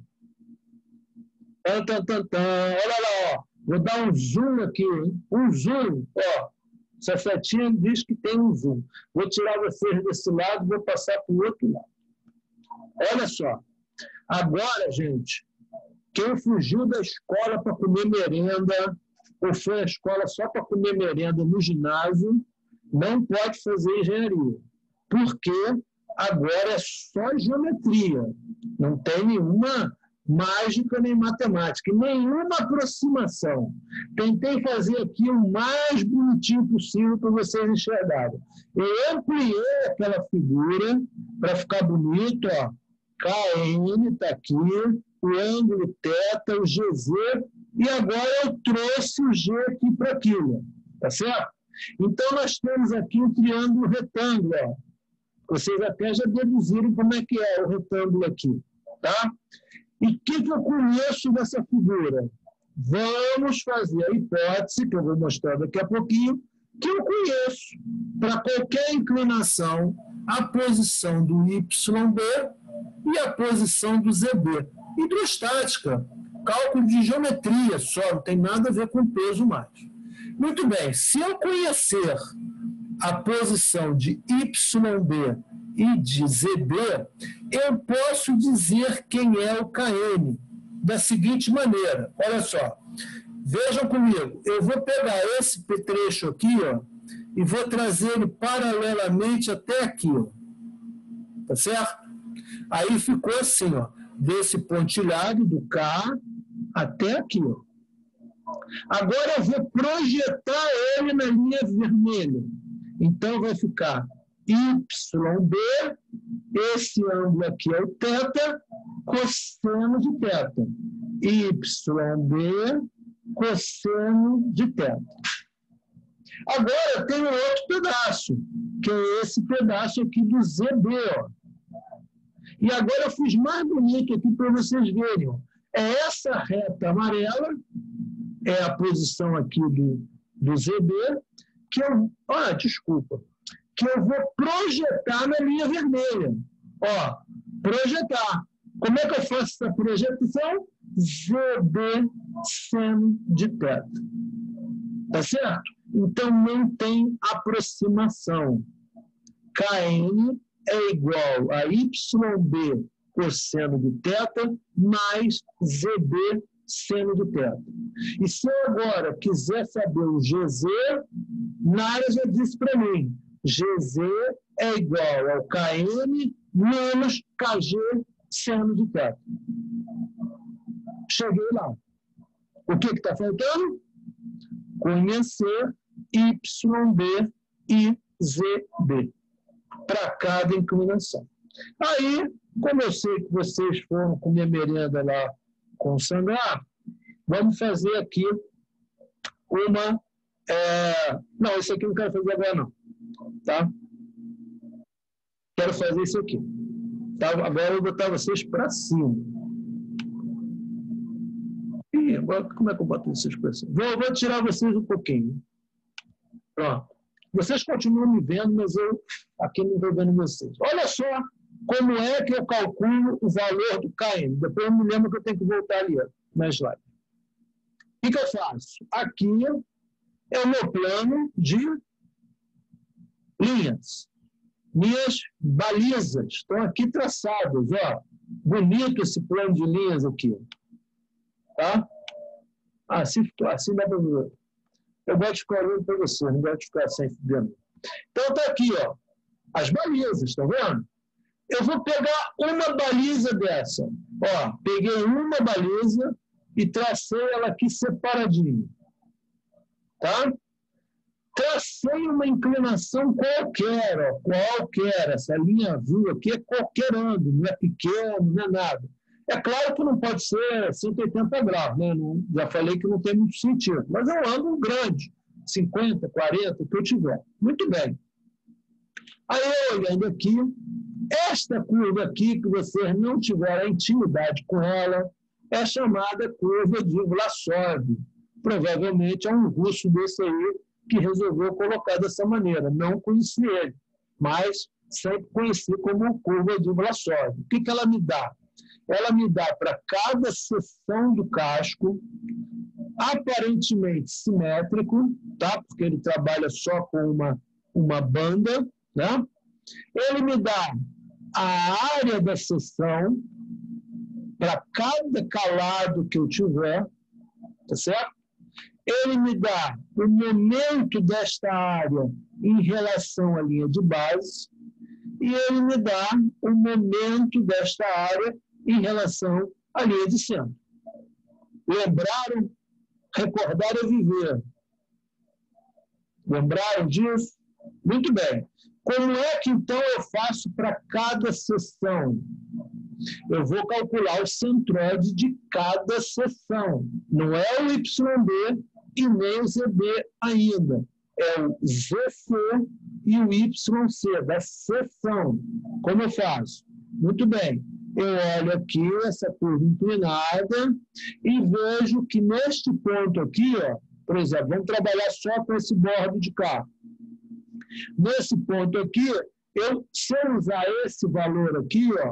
Olha lá, vou dar um zoom aqui, hein? Um zoom, Essa setinha diz que tem um zoom. Vou tirar vocês desse lado e vou passar para o outro lado. Olha só. Agora, gente, quem fugiu da escola para comer merenda, ou foi à escola só para comer merenda no ginásio, não pode fazer engenharia. Porque agora é só geometria. Não tem nenhuma mágica nem matemática, nenhuma aproximação. Tentei fazer aqui o mais bonitinho possível para vocês enxergarem. Eu ampliei aquela figura para ficar bonito, KN está aqui, o ângulo θ, o GZ, e agora eu trouxe o G aqui para aquilo, tá certo? Então, nós temos aqui um triângulo retângulo, Vocês até já deduziram como é que é o retângulo aqui, tá? E o que eu conheço dessa figura? Vamos fazer a hipótese, que eu vou mostrar daqui a pouquinho, que eu conheço, para qualquer inclinação, a posição do YB e a posição do ZB. Hidrostática, cálculo de geometria só, não tem nada a ver com peso mais. Muito bem, se eu conhecer a posição de YB e de ZB, eu posso dizer quem é o KN da seguinte maneira. Olha só, vejam comigo, eu vou pegar esse trecho aqui, e vou trazer ele paralelamente até aqui, tá certo? Aí ficou assim, desse pontilhado do K até aqui, Agora eu vou projetar ele na linha vermelha. Então vai ficar YB, esse ângulo aqui é o θ, cosseno de θ. YB, cosseno de θ. Agora tem um outro pedaço, que é esse pedaço aqui do ZB. E agora eu fiz mais bonito aqui para vocês verem. É essa reta amarela é a posição aqui do ZB, que eu vou projetar na linha vermelha. Ó, projetar. Como é que eu faço essa projeção? ZB seno de θ. Tá certo? Então, não tem aproximação. Kn é igual a YB cosseno de θ mais ZB seno de θ. E se eu agora quiser saber o GZ, Nara já disse para mim, GZ é igual ao Kn menos Kg seno de θ. Cheguei lá. O que está faltando? Conhecer YB e ZB para cada inclinação. Aí, como eu sei que vocês foram comer merenda lá com o Sangrar, vamos fazer aqui uma... Não, isso aqui não quero fazer agora, não. Tá? Quero fazer isso aqui. Tá? Agora eu vou botar vocês para cima. E agora, como é que eu boto vocês para cima? Vou tirar vocês um pouquinho. Pronto. Vocês continuam me vendo, mas eu aqui não estou vendo vocês. Olha só como é que eu calculo o valor do Kn. Depois eu me lembro que eu tenho que voltar ali na slide. O que eu faço? Aqui é o meu plano de linhas. Minhas balizas estão aqui traçadas. Ó. Bonito esse plano de linhas aqui. Tá? Assim dá para ver. Eu gosto de ficar olhando para você, não gosto de ficar sem vendo. Então, está aqui, ó, as balizas, está vendo? Eu vou pegar uma baliza dessa. Ó, peguei uma baliza e tracei ela aqui separadinha. Tá? Tracei uma inclinação qualquer, ó, qualquer. Essa linha azul aqui é qualquer ângulo, não é pequeno, não é nada. É claro que não pode ser 180 graus, né? Não, já falei que não tem muito sentido, mas é um ângulo grande, 50, 40, o que eu tiver. Muito bem. Aí, olhando aqui, esta curva aqui, que vocês não tiveram intimidade com ela, é chamada curva de Vlasov. Provavelmente é um russo desse aí que resolveu colocar dessa maneira. Não conheci ele, mas sempre conheci como curva de Vlasov. O que ela me dá? Ela me dá para cada seção do casco, aparentemente simétrico, tá? Porque ele trabalha só com uma banda, né? Ele me dá a área da seção para cada calado que eu tiver, tá certo? Ele me dá o momento desta área em relação à linha de base e ele me dá o momento desta área em relação à linha de centro. Lembraram? Recordar é viver. Lembraram disso? Muito bem. Como é que, então, eu faço para cada seção? Eu vou calcular o centroide de cada seção. Não é o YB e nem o ZB ainda. É o ZC e o YC, da seção. Como eu faço? Muito bem. Eu olho aqui essa curva inclinada e vejo que neste ponto aqui, ó, por exemplo, vamos trabalhar só com esse bordo de cá. Nesse ponto aqui, se eu usar esse valor aqui, ó,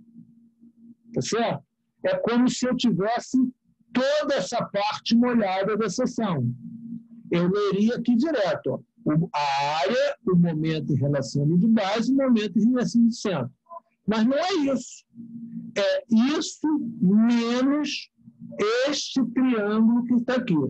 tá certo? É como se eu tivesse toda essa parte molhada da seção. Eu leria aqui direto, ó, a área, o momento em relação à linha de base, o momento em relação ao centro. Mas não é isso. É isso menos este triângulo que está aqui.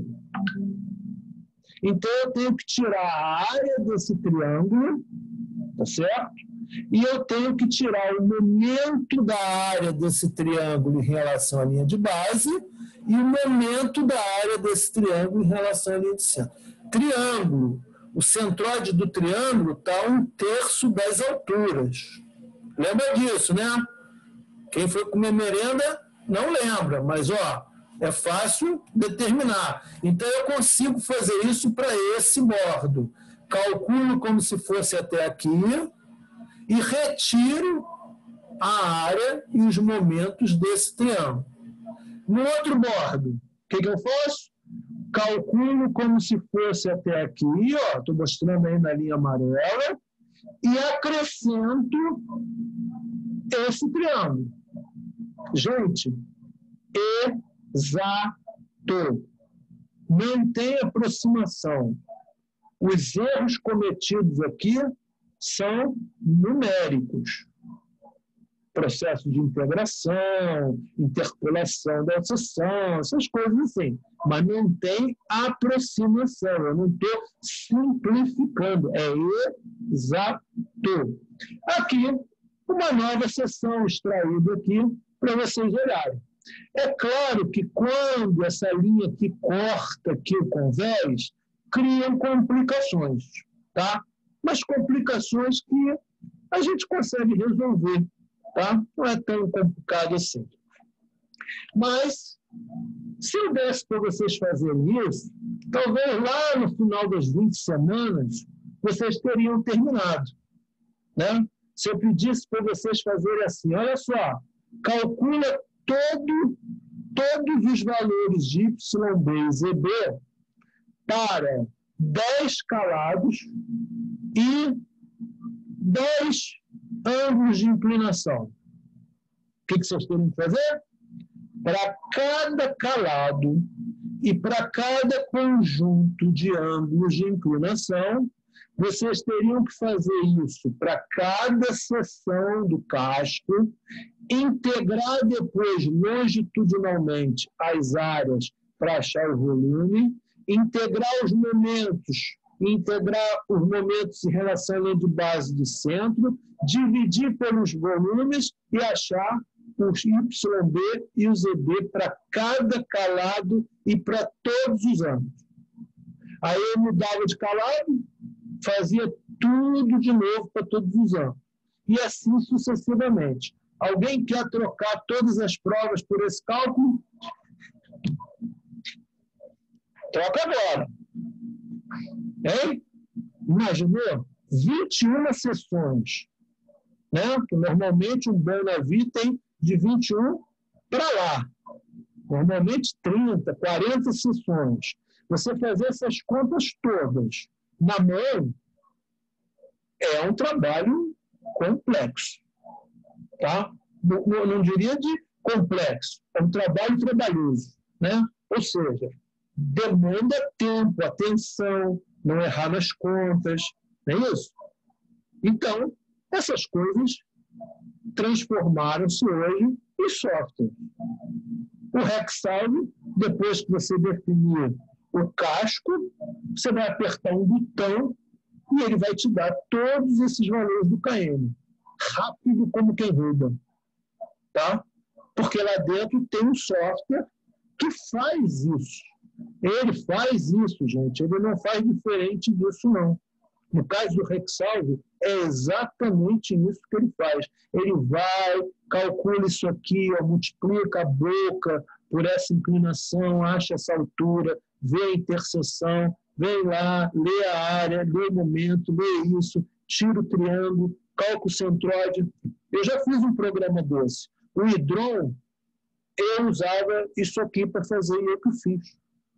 Então, eu tenho que tirar a área desse triângulo, tá certo? E eu tenho que tirar o momento da área desse triângulo em relação à linha de base e o momento da área desse triângulo em relação à linha de centro. Triângulo. O centroide do triângulo está 1/3 das alturas. Lembra disso, né? Quem foi comer merenda não lembra, mas ó, é fácil determinar. Então eu consigo fazer isso para esse bordo. Calculo como se fosse até aqui e retiro a área e os momentos desse triângulo. No outro bordo, o que eu faço? calculo como se fosse até aqui, ó, estou mostrando aí na linha amarela, e acrescento esse triângulo. Gente, exato. Não tem aproximação. Os erros cometidos aqui são numéricos. Processo de integração, interpolação da sucessão, essas coisas assim. Mas não tem aproximação. Eu não estou simplificando. É exato. Aqui, uma nova seção extraída aqui para vocês olharem. É claro que quando essa linha aqui corta aqui o convés, criam complicações, tá? Mas complicações que a gente consegue resolver, tá? Não é tão complicado assim. Mas, se eu desse para vocês fazerem isso, talvez lá no final das 20 semanas, vocês teriam terminado, né? Se eu pedisse para vocês fazerem assim, olha só, calcula todos os valores de Y, B e ZB para 10 calados e 10 ângulos de inclinação. O que vocês teriam que fazer? Para cada calado e para cada conjunto de ângulos de inclinação, vocês teriam que fazer isso para cada seção do casco, integrar depois longitudinalmente as áreas para achar o volume, integrar os momentos em relação à linha de base de centro, dividir pelos volumes e achar os YB e o ZB para cada calado e para todos os ângulos. Aí eu mudava de calado, fazia tudo de novo para todos os ângulos. E assim sucessivamente. Alguém quer trocar todas as provas por esse cálculo? Troca agora. Hein? Imaginou? 21 sessões. Né? Que normalmente um bom navio tem de 21 para lá. Normalmente 30, 40 sessões. Você fazer essas contas todas na mão é um trabalho complexo. Tá? Não diria de complexo, é um trabalho trabalhoso, né? Ou seja, demanda tempo, atenção, não errar nas contas, não é isso? Então, essas coisas transformaram-se hoje em software. O Rexalve, depois que você definir o casco, você vai apertar um botão e ele vai te dar todos esses valores do KM. Rápido como quem rouba. Tá? Porque lá dentro tem um software que faz isso. Ele faz isso, gente. Ele não faz diferente disso, não. No caso do Rexalve, é exatamente isso que ele faz. Ele vai, calcula isso aqui, ó, multiplica a boca por essa inclinação, acha essa altura, vê a interseção, vem lá, lê a área, lê o momento, lê isso, tira o triângulo, cálculo centróide. Eu já fiz um programa desse. O Hidron, eu usava isso aqui para fazer e eu que fiz.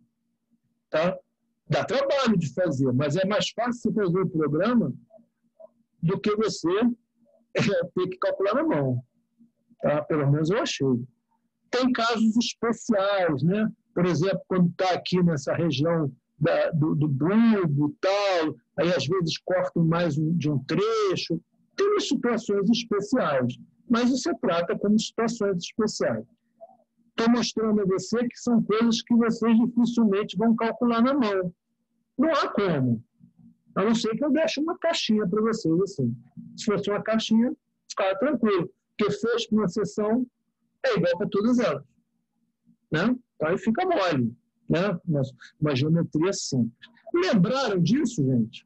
Tá? Dá trabalho de fazer, mas é mais fácil você fazer o programa do que você ter que calcular na mão. Tá? Pelo menos eu achei. Tem casos especiais, né? Por exemplo, quando está aqui nessa região do bulbo e tal, aí às vezes cortam mais de um trecho. Tem situações especiais, mas isso se trata como situações especiais. Estou mostrando a você que são coisas que vocês dificilmente vão calcular na mão. Não há como. A não ser que eu deixe uma caixinha para vocês assim. Se fosse uma caixinha, ficava tranquilo. Porque fez para uma sessão é igual para todas elas. Né? Então aí fica mole. Né? Uma geometria simples. Lembraram disso, gente?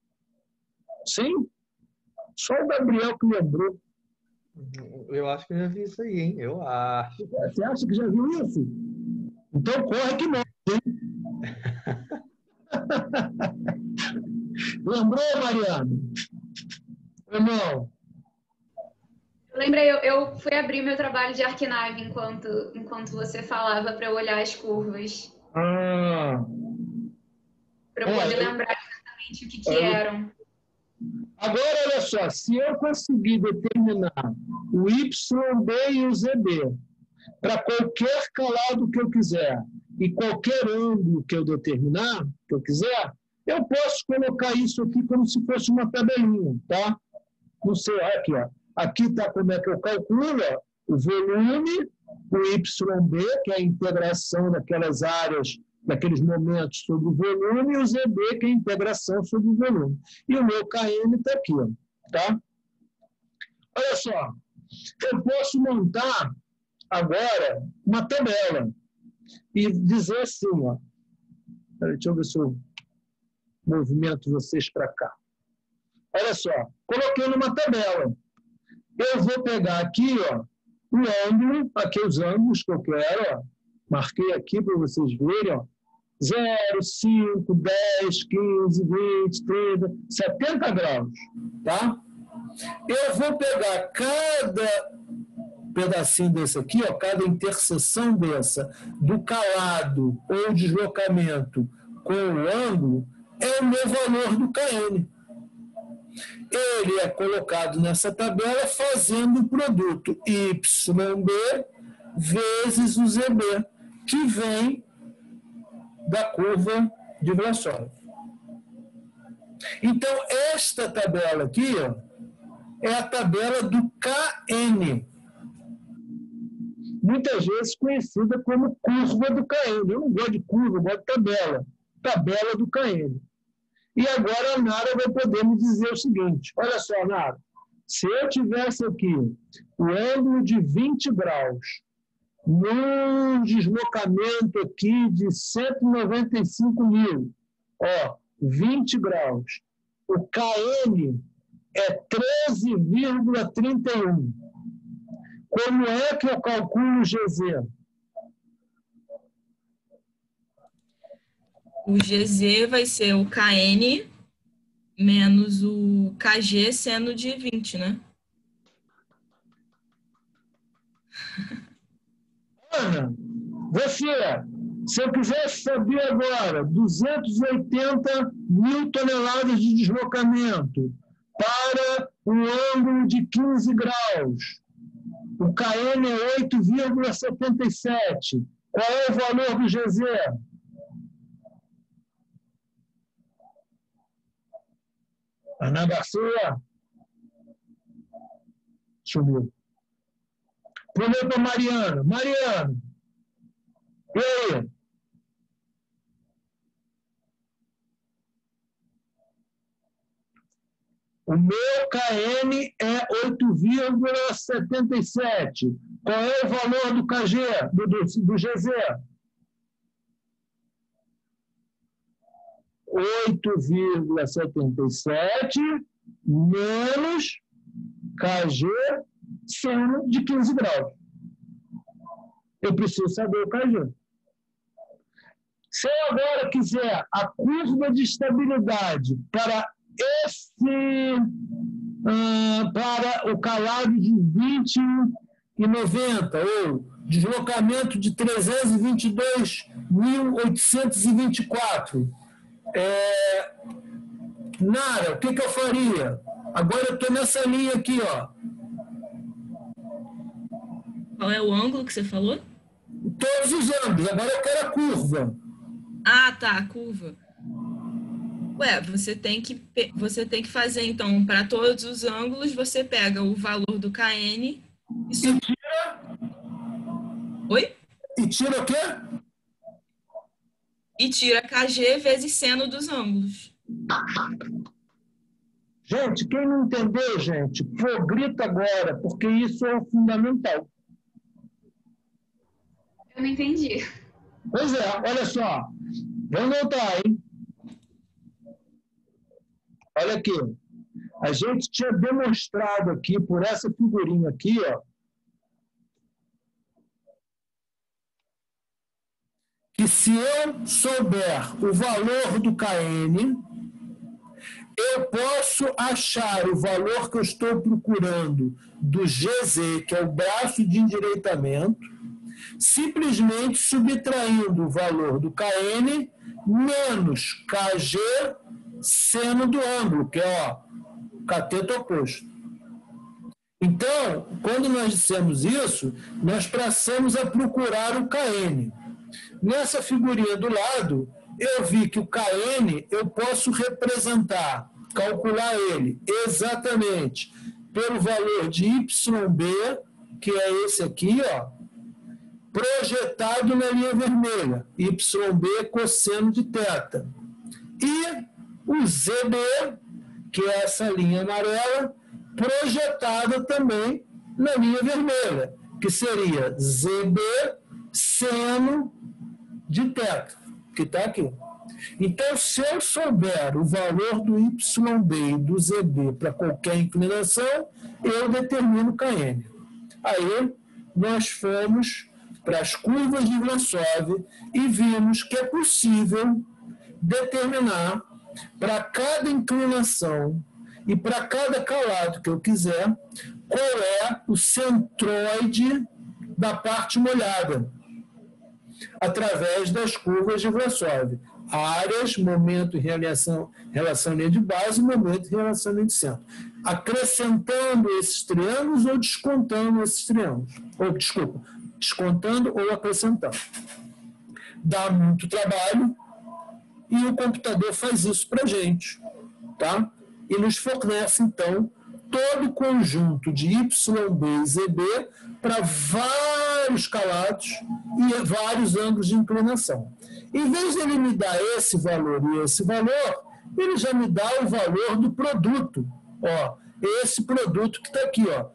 Sim? Só o Gabriel que lembrou. Eu acho que eu já vi isso aí, hein? Eu acho. Você acha que já viu isso? Então corre que não. Lembrou, Mariana? Irmão? Eu lembrei, eu fui abrir meu trabalho de Arquinav enquanto você falava para eu olhar as curvas. Ah, Para eu poder lembrar exatamente o que eram. agora, olha só, se eu conseguir determinar o YB e o ZB para qualquer calado que eu quiser e qualquer ângulo que eu determinar, que eu quiser, eu posso colocar isso aqui como se fosse uma tabelinha, tá? Não sei, aqui, ó. Aqui está como é que eu calculo, ó, o volume, o YB, que é a integração daquelas áreas, daqueles momentos sobre o volume, e o ZB, que é a integração sobre o volume. E o meu KM está aqui, ó, tá? Olha só, eu posso montar agora uma tabela e dizer assim, ó. Peraí, deixa eu ver se eu movimento vocês para cá. Olha só, coloquei numa tabela. Eu vou pegar aqui, ó, o ângulo, aqui os ângulos que eu quero, ó, marquei aqui para vocês verem, ó, 0, 5, 10, 15, 20, 30, 70 graus, tá? Eu vou pegar cada pedacinho desse aqui, ó, cada interseção dessa, do calado ou deslocamento com o ângulo, é o meu valor do KM. Ele é colocado nessa tabela fazendo o produto YB vezes o ZB, que vem da curva de Vlasov. Então, esta tabela aqui, ó, é a tabela do KN, muitas vezes conhecida como curva do KN. Eu não gosto de curva, eu gosto de tabela. Tabela do KN. E agora a Nara vai poder me dizer o seguinte, olha só, Nara, se eu tivesse aqui o ângulo de 20 graus, num deslocamento aqui de 195 mil, ó, 20 graus, o KN é 13,31. Como é que eu calculo o GZ? O GZ vai ser o KN menos o KG sendo de 20, né? Ana, você, se eu quisesse saber agora 280 mil toneladas de deslocamento para um ângulo de 15 graus, o KN é 8,77. Qual é o valor do GZ? Ana Garcia? Sumiu. Pulei para Mariana. Mariana, e aí? O meu KN é 8,77. Qual é o valor do KG, do GZ? 8,77 menos KG seno de 15 graus. Eu preciso saber o KG. Se eu agora quiser a curva de estabilidade para para o calado de 20 e 90, ou deslocamento de 322.824, Nara, o que eu faria? Agora eu estou nessa linha aqui, ó. Qual é o ângulo que você falou? Todos os ângulos, agora eu quero a curva. Ah, tá, a curva. Ué, você tem que fazer, então, para todos os ângulos, você pega o valor do KN e tira... Oi? E tira o quê? E tira KG vezes seno dos ângulos. Gente, quem não entendeu, gente, pô, grita agora, porque isso é fundamental. Eu não entendi. Pois é, olha só. Vamos voltar, hein? Olha aqui. A gente tinha demonstrado aqui, por essa figurinha aqui, ó, que se eu souber o valor do KN, eu posso achar o valor que eu estou procurando do GZ, que é o braço de endireitamento, simplesmente subtraindo o valor do Kn menos Kg seno do ângulo, que é o cateto oposto. Então, quando nós dissemos isso, nós passamos a procurar o Kn. Nessa figurinha do lado, eu vi que o Kn eu posso representar, calcular ele exatamente pelo valor de YB, que é esse aqui, ó, projetado na linha vermelha, YB cosseno de θ. E o ZB, que é essa linha amarela, projetada também na linha vermelha, que seria ZB seno de θ, que está aqui. Então, se eu souber o valor do YB e do ZB para qualquer inclinação, eu determino o Kn. Aí, nós fomos para as curvas de Vlasov e vimos que é possível determinar para cada inclinação e para cada calado que eu quiser, qual é o centroide da parte molhada, através das curvas de Vlasov. Áreas, momento em relação à linha de base, momento em relação à linha de centro. Acrescentando esses triângulos ou descontando esses triângulos. Descontando ou acrescentando. Dá muito trabalho e o computador faz isso para a gente, tá? E nos fornece, então, todo o conjunto de YB e ZB para vários calados e vários ângulos de inclinação. Em vez de ele me dar esse valor e esse valor, ele já me dá o valor do produto. Ó, esse produto que está aqui, ó,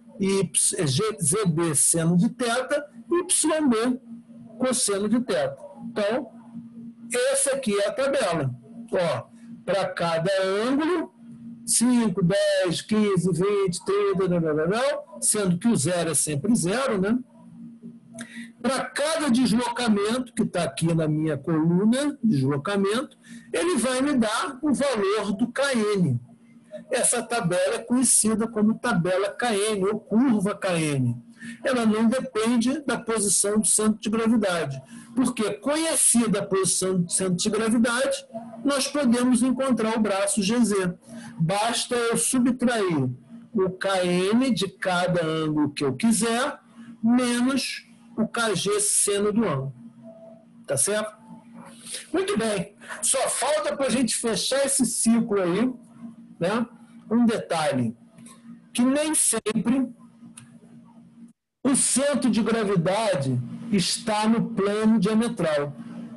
ZB seno de θ, YB cosseno de θ. Então, essa aqui é a tabela. Ó, para cada ângulo, 5, 10, 15, 20, 30, sendo que o zero é sempre zero, né? Para cada deslocamento, que está aqui na minha coluna, deslocamento, ele vai me dar o valor do Kn. Essa tabela é conhecida como tabela Kn, ou curva Kn. Ela não depende da posição do centro de gravidade, porque, conhecida a posição do centro de gravidade, nós podemos encontrar o braço GZ. Basta eu subtrair o Kn de cada ângulo que eu quiser, menos o Kg seno do ângulo. Tá certo? Muito bem. Só falta para a gente fechar esse ciclo aí, né? Um detalhe, que nem sempre o centro de gravidade está no plano diametral.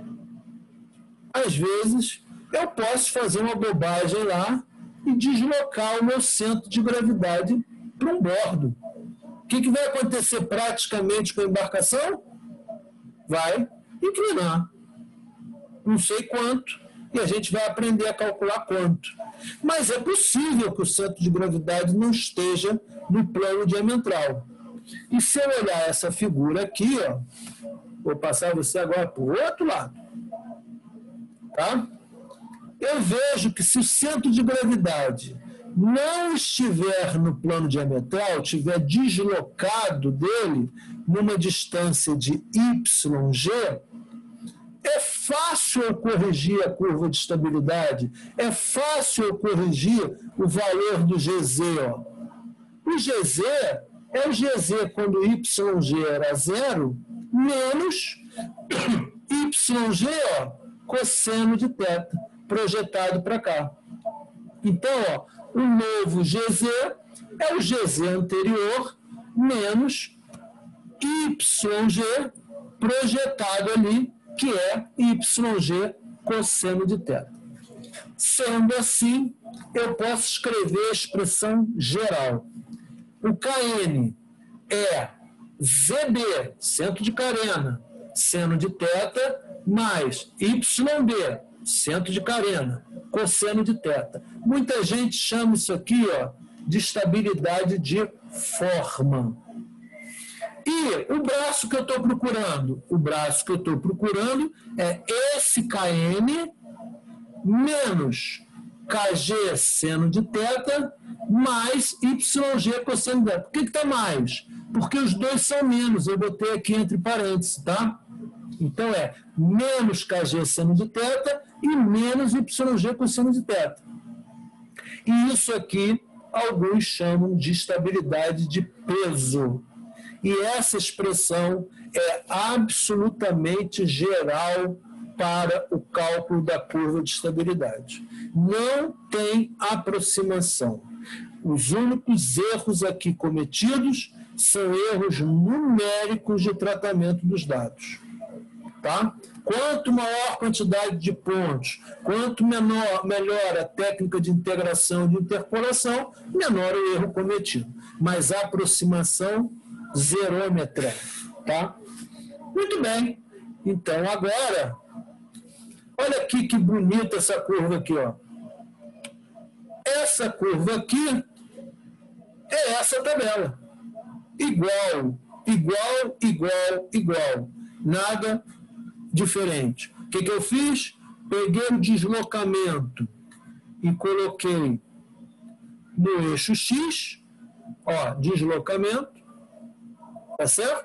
Às vezes, eu posso fazer uma bobagem lá e deslocar o meu centro de gravidade para um bordo. O que vai acontecer praticamente com a embarcação? Vai inclinar. Não sei quanto, e a gente vai aprender a calcular quanto. Mas é possível que o centro de gravidade não esteja no plano diametral. E se eu olhar essa figura aqui, ó, vou passar você agora para o outro lado. Tá? Eu vejo que se o centro de gravidade não estiver no plano diametral, estiver deslocado dele numa distância de YG, é fácil eu corrigir a curva de estabilidade, é fácil eu corrigir o valor do GZ. Ó. O GZ é o GZ quando YG era zero, menos YG, ó, cosseno de θ, projetado para cá. Então, ó, o novo GZ é o GZ anterior, menos YG projetado ali, que é YG cosseno de θ. Sendo assim, eu posso escrever a expressão geral. O Kn é ZB, centro de carena, seno de θ, mais YB, centro de carena, cosseno de θ. Muita gente chama isso aqui, ó, de estabilidade de forma. E o braço que eu estou procurando? O braço que eu estou procurando é esse Kn menos Kg seno de θ mais YG cosseno de θ. Por que está mais? porque os dois são menos, eu botei aqui entre parênteses, tá? Então é menos KG seno de θ e menos YG cosseno de θ. E isso aqui alguns chamam de estabilidade de peso. E essa expressão é absolutamente geral para o cálculo da curva de estabilidade. Não tem aproximação. Os únicos erros aqui cometidos são erros numéricos de tratamento dos dados. Tá? Quanto maior a quantidade de pontos, quanto melhor a técnica de integração e de interpolação, menor o erro cometido. Mas a aproximação zerômetra. Tá? Muito bem. Então, agora, olha aqui que bonita essa curva aqui. Ó. Essa curva aqui é essa tabela. Igual, igual, igual, igual. Nada diferente. O que eu fiz? Peguei o deslocamento e coloquei no eixo X, ó, deslocamento, tá certo?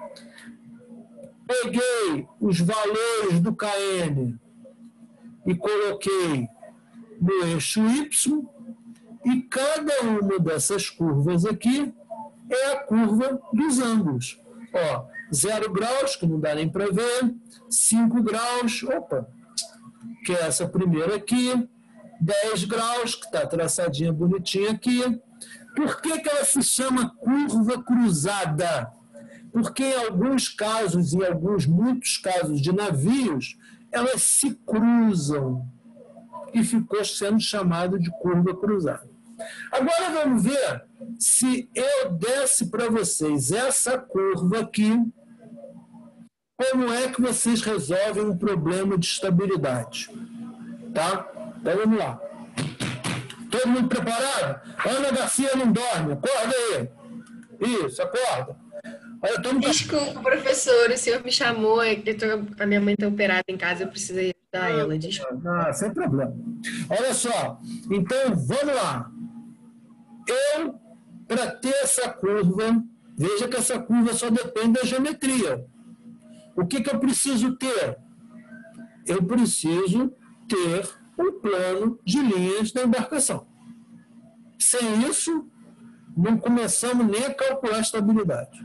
Peguei os valores do KN e coloquei no eixo Y, e cada uma dessas curvas aqui é a curva dos ângulos. Ó, 0 graus, que não dá nem para ver, 5 graus, opa, que é essa primeira aqui, 10 graus, que está traçadinha bonitinha aqui. Por que ela se chama curva cruzada? Porque em alguns casos, muitos casos de navios, elas se cruzam e ficou sendo chamado de curva cruzada. Agora vamos ver se eu desse para vocês essa curva aqui, como é que vocês resolvem um problema de estabilidade. Tá? Então vamos lá. Todo mundo preparado? Ana Garcia não dorme, acorda aí. Isso, acorda. Olha, Desculpa, professor, o senhor me chamou, a minha mãe está operada em casa, eu preciso ajudar ela, desculpa. Não, sem problema. Olha só, então vamos lá. Eu, para ter essa curva, veja que essa curva só depende da geometria. O que eu preciso ter? Eu preciso ter um plano de linhas da embarcação. Sem isso, não começamos nem a calcular a estabilidade.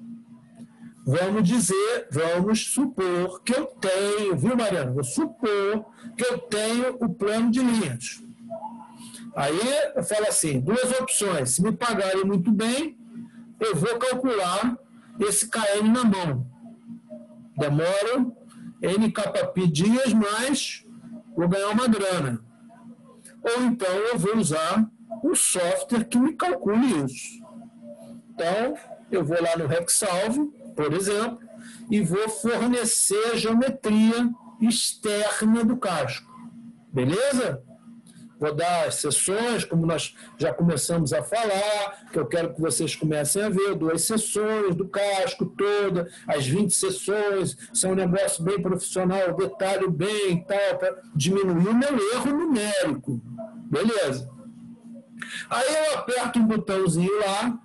Vamos supor que eu tenho, viu, Mariana? Vou supor que eu tenho o plano de linhas. Aí eu falo assim, duas opções. Se me pagarem muito bem, eu vou calcular esse KN na mão. Demora NKP dias, mas vou ganhar uma grana. Ou então eu vou usar um software que me calcule isso. Então, eu vou lá no Rexalve, por exemplo, e vou fornecer a geometria externa do casco. Beleza? Vou dar as seções, como nós já começamos a falar, que eu quero que vocês comecem a ver, 2 seções do casco toda, as 20 seções, são um negócio bem profissional, detalhe bem e tal, para diminuir o meu erro numérico. Beleza? Aí eu aperto um botãozinho lá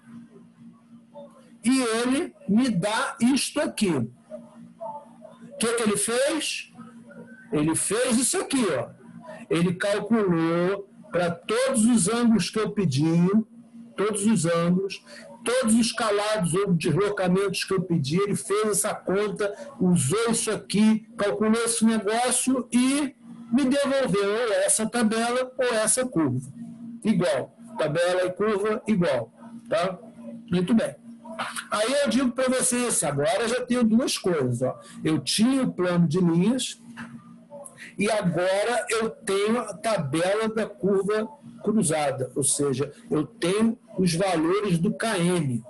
e ele me dá isto aqui. O que ele fez? Ele fez isso aqui, ó. Ele calculou para todos os ângulos que eu pedi, todos os ângulos, todos os calados ou deslocamentos que eu pedi, ele fez essa conta, usou isso aqui, calculou esse negócio e me devolveu ou essa tabela ou essa curva. Igual. Tabela e curva igual. Tá? Muito bem. Aí eu digo para vocês, agora já tenho duas coisas. Ó. Eu tinha o plano de linhas, e agora eu tenho a tabela da curva cruzada, ou seja, eu tenho os valores do KM.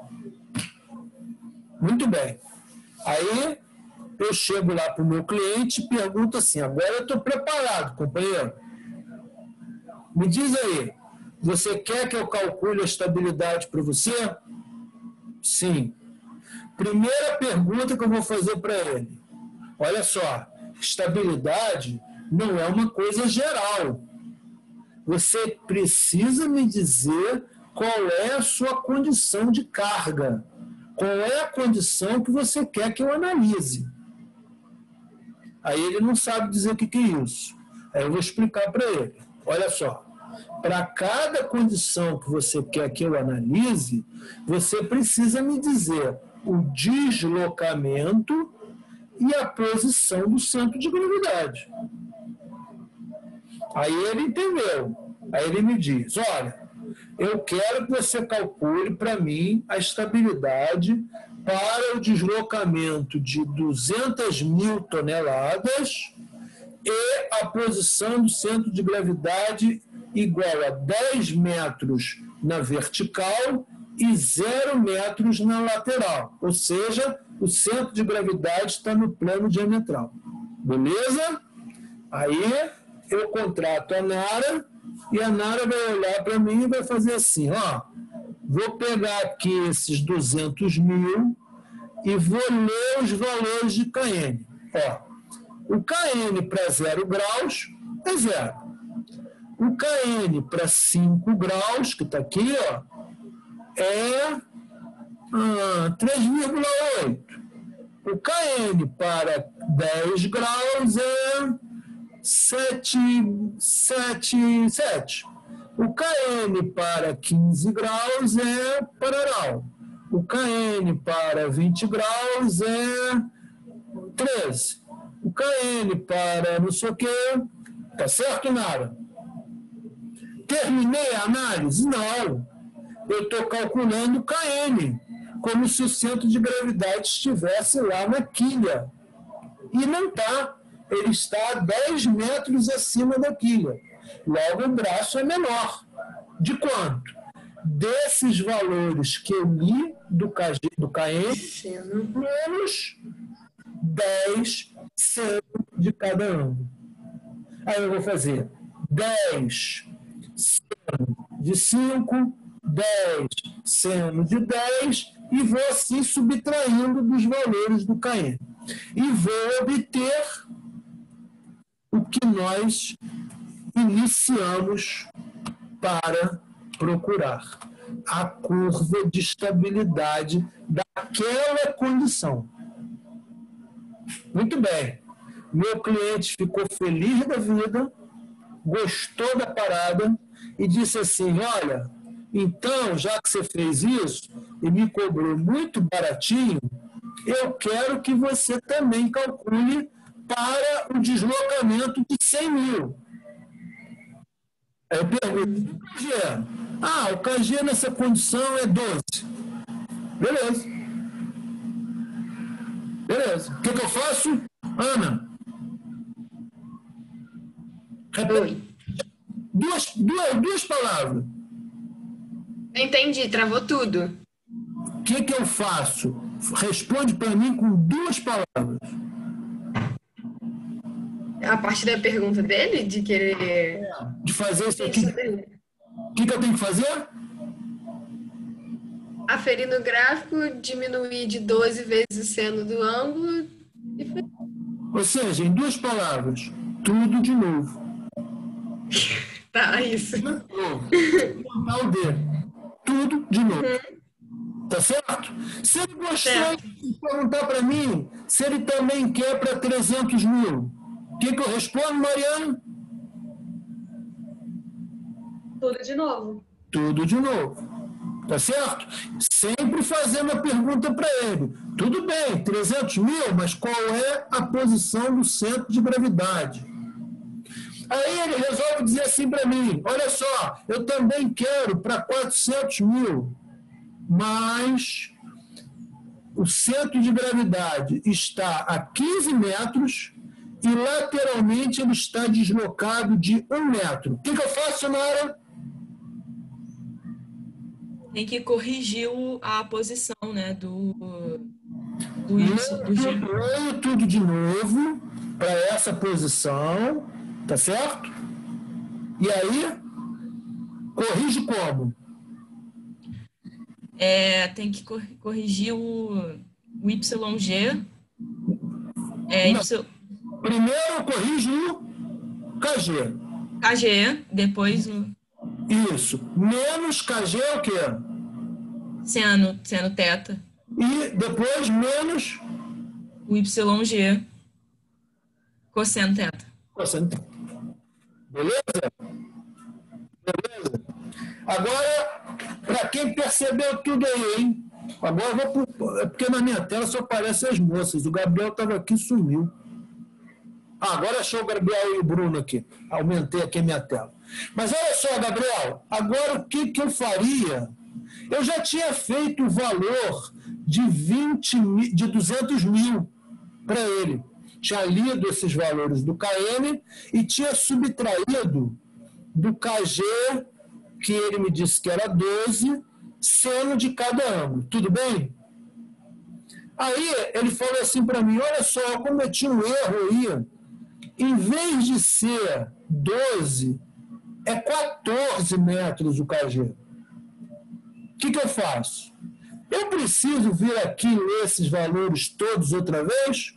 Muito bem. Aí eu chego lá para o meu cliente e pergunto assim, agora eu estou preparado, companheiro. Me diz aí, você quer que eu calcule a estabilidade para você? Sim. Primeira pergunta que eu vou fazer para ele. Olha só, estabilidade não é uma coisa geral. Você precisa me dizer qual é a sua condição de carga. qual é a condição que você quer que eu analise. Aí ele não sabe dizer o que é isso. Aí eu vou explicar para ele. Olha só, para cada condição que você quer que eu analise, você precisa me dizer o deslocamento e a posição do centro de gravidade. Aí ele entendeu. Aí ele me diz, olha, eu quero que você calcule para mim a estabilidade para o deslocamento de 200.000 toneladas e a posição do centro de gravidade igual a 10 metros na vertical e 0 metros na lateral. Ou seja, o centro de gravidade está no plano diametral. Beleza? Aí eu contrato a Nara e a Nara vai olhar para mim e vai fazer assim, ó, vou pegar aqui esses 200.000 e vou ler os valores de KN. Ó, o KN para 0 graus é 0. O KN para 5 graus, que está aqui, ó, é 3,8. O KN para 10 graus é 7. O KN para 15 graus é pararau. O KN para 20 graus é 13. O KN para não sei o quê. Tá certo, Nara? Terminei a análise? Não. Eu estou calculando o KN, como se o centro de gravidade estivesse lá na quilha. E não está. Ele está a 10 metros acima da quilha. Logo, o braço é menor. De quanto? Desses valores que eu li do KN, menos 10 seno de cada ângulo. Aí eu vou fazer 10 seno de 5, 10 seno de 10, e vou assim subtraindo dos valores do KN. E vou obter o que nós iniciamos para procurar a curva de estabilidade daquela condição. Muito bem. Meu cliente ficou feliz da vida, gostou da parada e disse assim, olha, então, já que você fez isso e me cobrou muito baratinho, eu quero que você também calcule para o deslocamento de 100.000. Aí eu pergunto, o KG? O KG nessa condição é 12. Beleza. O que eu faço? Ana? Oi. Duas palavras. Entendi, travou tudo. O que eu faço? Responde para mim com 2 palavras. A parte da pergunta dele, de querer... De fazer isso aqui. O que eu tenho que fazer? Aferir no gráfico, diminuir de 12 vezes o seno do ângulo. Ou seja, em 2 palavras, tudo de novo. Tá, isso. Contar o D. Tudo de novo. Tá certo? Se ele gostou de perguntar para mim se ele também quer para 300.000, o que eu respondo, Mariana? Tudo de novo. Tudo de novo. Tá certo? Sempre fazendo a pergunta para ele. Tudo bem, 300.000, mas qual é a posição do centro de gravidade? Aí ele resolve dizer assim para mim, olha só, eu também quero para 400.000, mas o centro de gravidade está a 15 metros e lateralmente ele está deslocado de 1 metro. O que eu faço, Nara? Tem que corrigir a posição, né, do G. Leio tudo de novo para essa posição, tá certo? E aí, corrige como? Tem que corrigir o YG. Primeiro eu corrijo o KG. KG, depois o... Isso. Menos KG é o quê? Seno teta. E depois menos o YG cosseno θ. cosseno θ. Beleza? Beleza? Agora, para quem percebeu tudo aí, hein? Agora eu vou porque na minha tela só aparecem as moças. O Gabriel estava aqui e sumiu. Agora achou o Gabriel e o Bruno aqui. Aumentei aqui a minha tela. Mas olha só, Gabriel, agora o que eu faria? Eu já tinha feito o valor de 200 mil para ele. Tinha lido esses valores do KM e tinha subtraído do KG, que ele me disse que era 12, seno de cada ângulo. Tudo bem? Aí ele falou assim para mim, olha só, eu cometi um erro aí. Em vez de ser 12, é 14 metros o KG. O que eu faço? Eu preciso vir aqui e ler esses valores todos outra vez?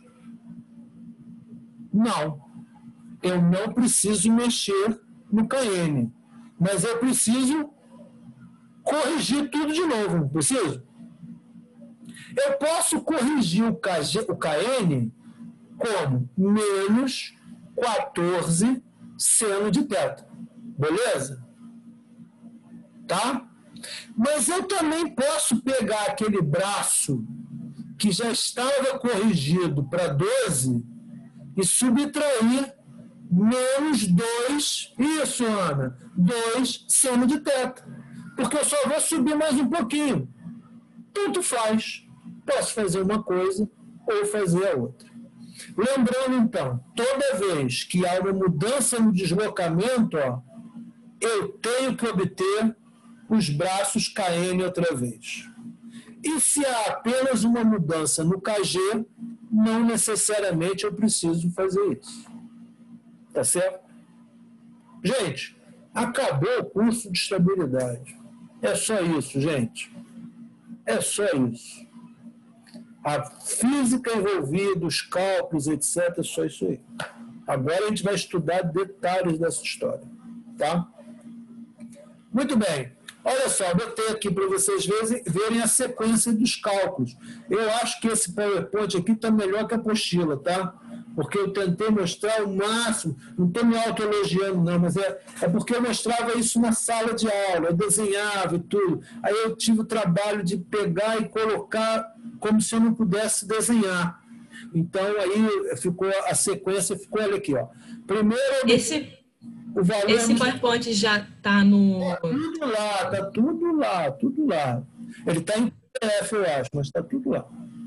Não. Eu não preciso mexer no KM. Mas eu preciso corrigir tudo de novo, não preciso? Eu posso corrigir o KN como menos 14 seno de θ. Beleza? Tá? Mas eu também posso pegar aquele braço que já estava corrigido para 12 e subtrair menos 2, isso, Ana, 2 seno de θ. Porque eu só vou subir mais um pouquinho. Tanto faz. Posso fazer uma coisa ou fazer a outra. Lembrando, então, toda vez que há uma mudança no deslocamento, ó, eu tenho que obter os braços KN outra vez. E se há apenas uma mudança no KG, não necessariamente eu preciso fazer isso. Tá certo? Gente, acabou o curso de estabilidade. É só isso, gente. É só isso. A física envolvida, os cálculos, etc., é só isso aí. Agora a gente vai estudar detalhes dessa história. Tá? Muito bem. Olha só, eu botei aqui para vocês verem a sequência dos cálculos. Eu acho que esse PowerPoint aqui está melhor que a apostila, tá? Porque eu tentei mostrar o máximo, não estou me autoelogiando não, mas é porque eu mostrava isso na sala de aula, eu desenhava e tudo. Aí eu tive o trabalho de pegar e colocar como se eu não pudesse desenhar. Então aí ficou a sequência, ficou, olha aqui, ó. Primeiro... O valor esse PowerPoint já está no... Está tudo lá. Ele está em PDF, eu acho, mas está tudo lá.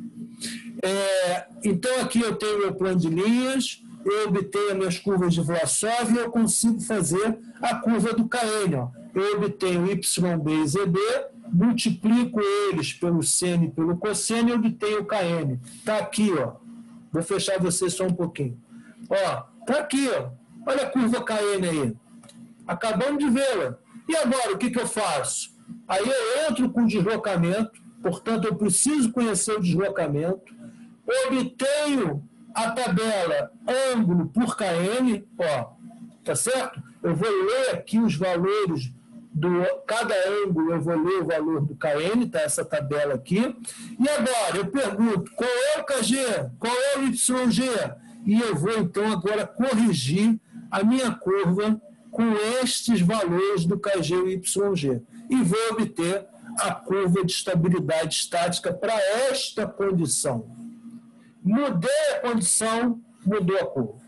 Então, aqui eu tenho meu plano de linhas, eu obtenho as minhas curvas de Vlasov e eu consigo fazer a curva do KN. Ó. Eu obtenho YB e ZB, multiplico eles pelo seno e pelo cosseno e obtenho o KN. Está aqui, ó. Vou fechar você só um pouquinho. Está aqui, ó. Olha a curva KN aí. Acabamos de vê-la. E agora, o que eu faço? Aí eu entro com deslocamento, portanto, eu preciso conhecer o deslocamento, obtenho a tabela ângulo por KN, ó, tá certo? Eu vou ler aqui os valores cada ângulo, eu vou ler o valor do KN, tá essa tabela aqui. E agora, eu pergunto, qual é o KG? Qual é o YG? E eu vou, então, agora corrigir a minha curva com estes valores do KG e YG. E vou obter a curva de estabilidade estática para esta condição. Mudei a condição, mudou a curva.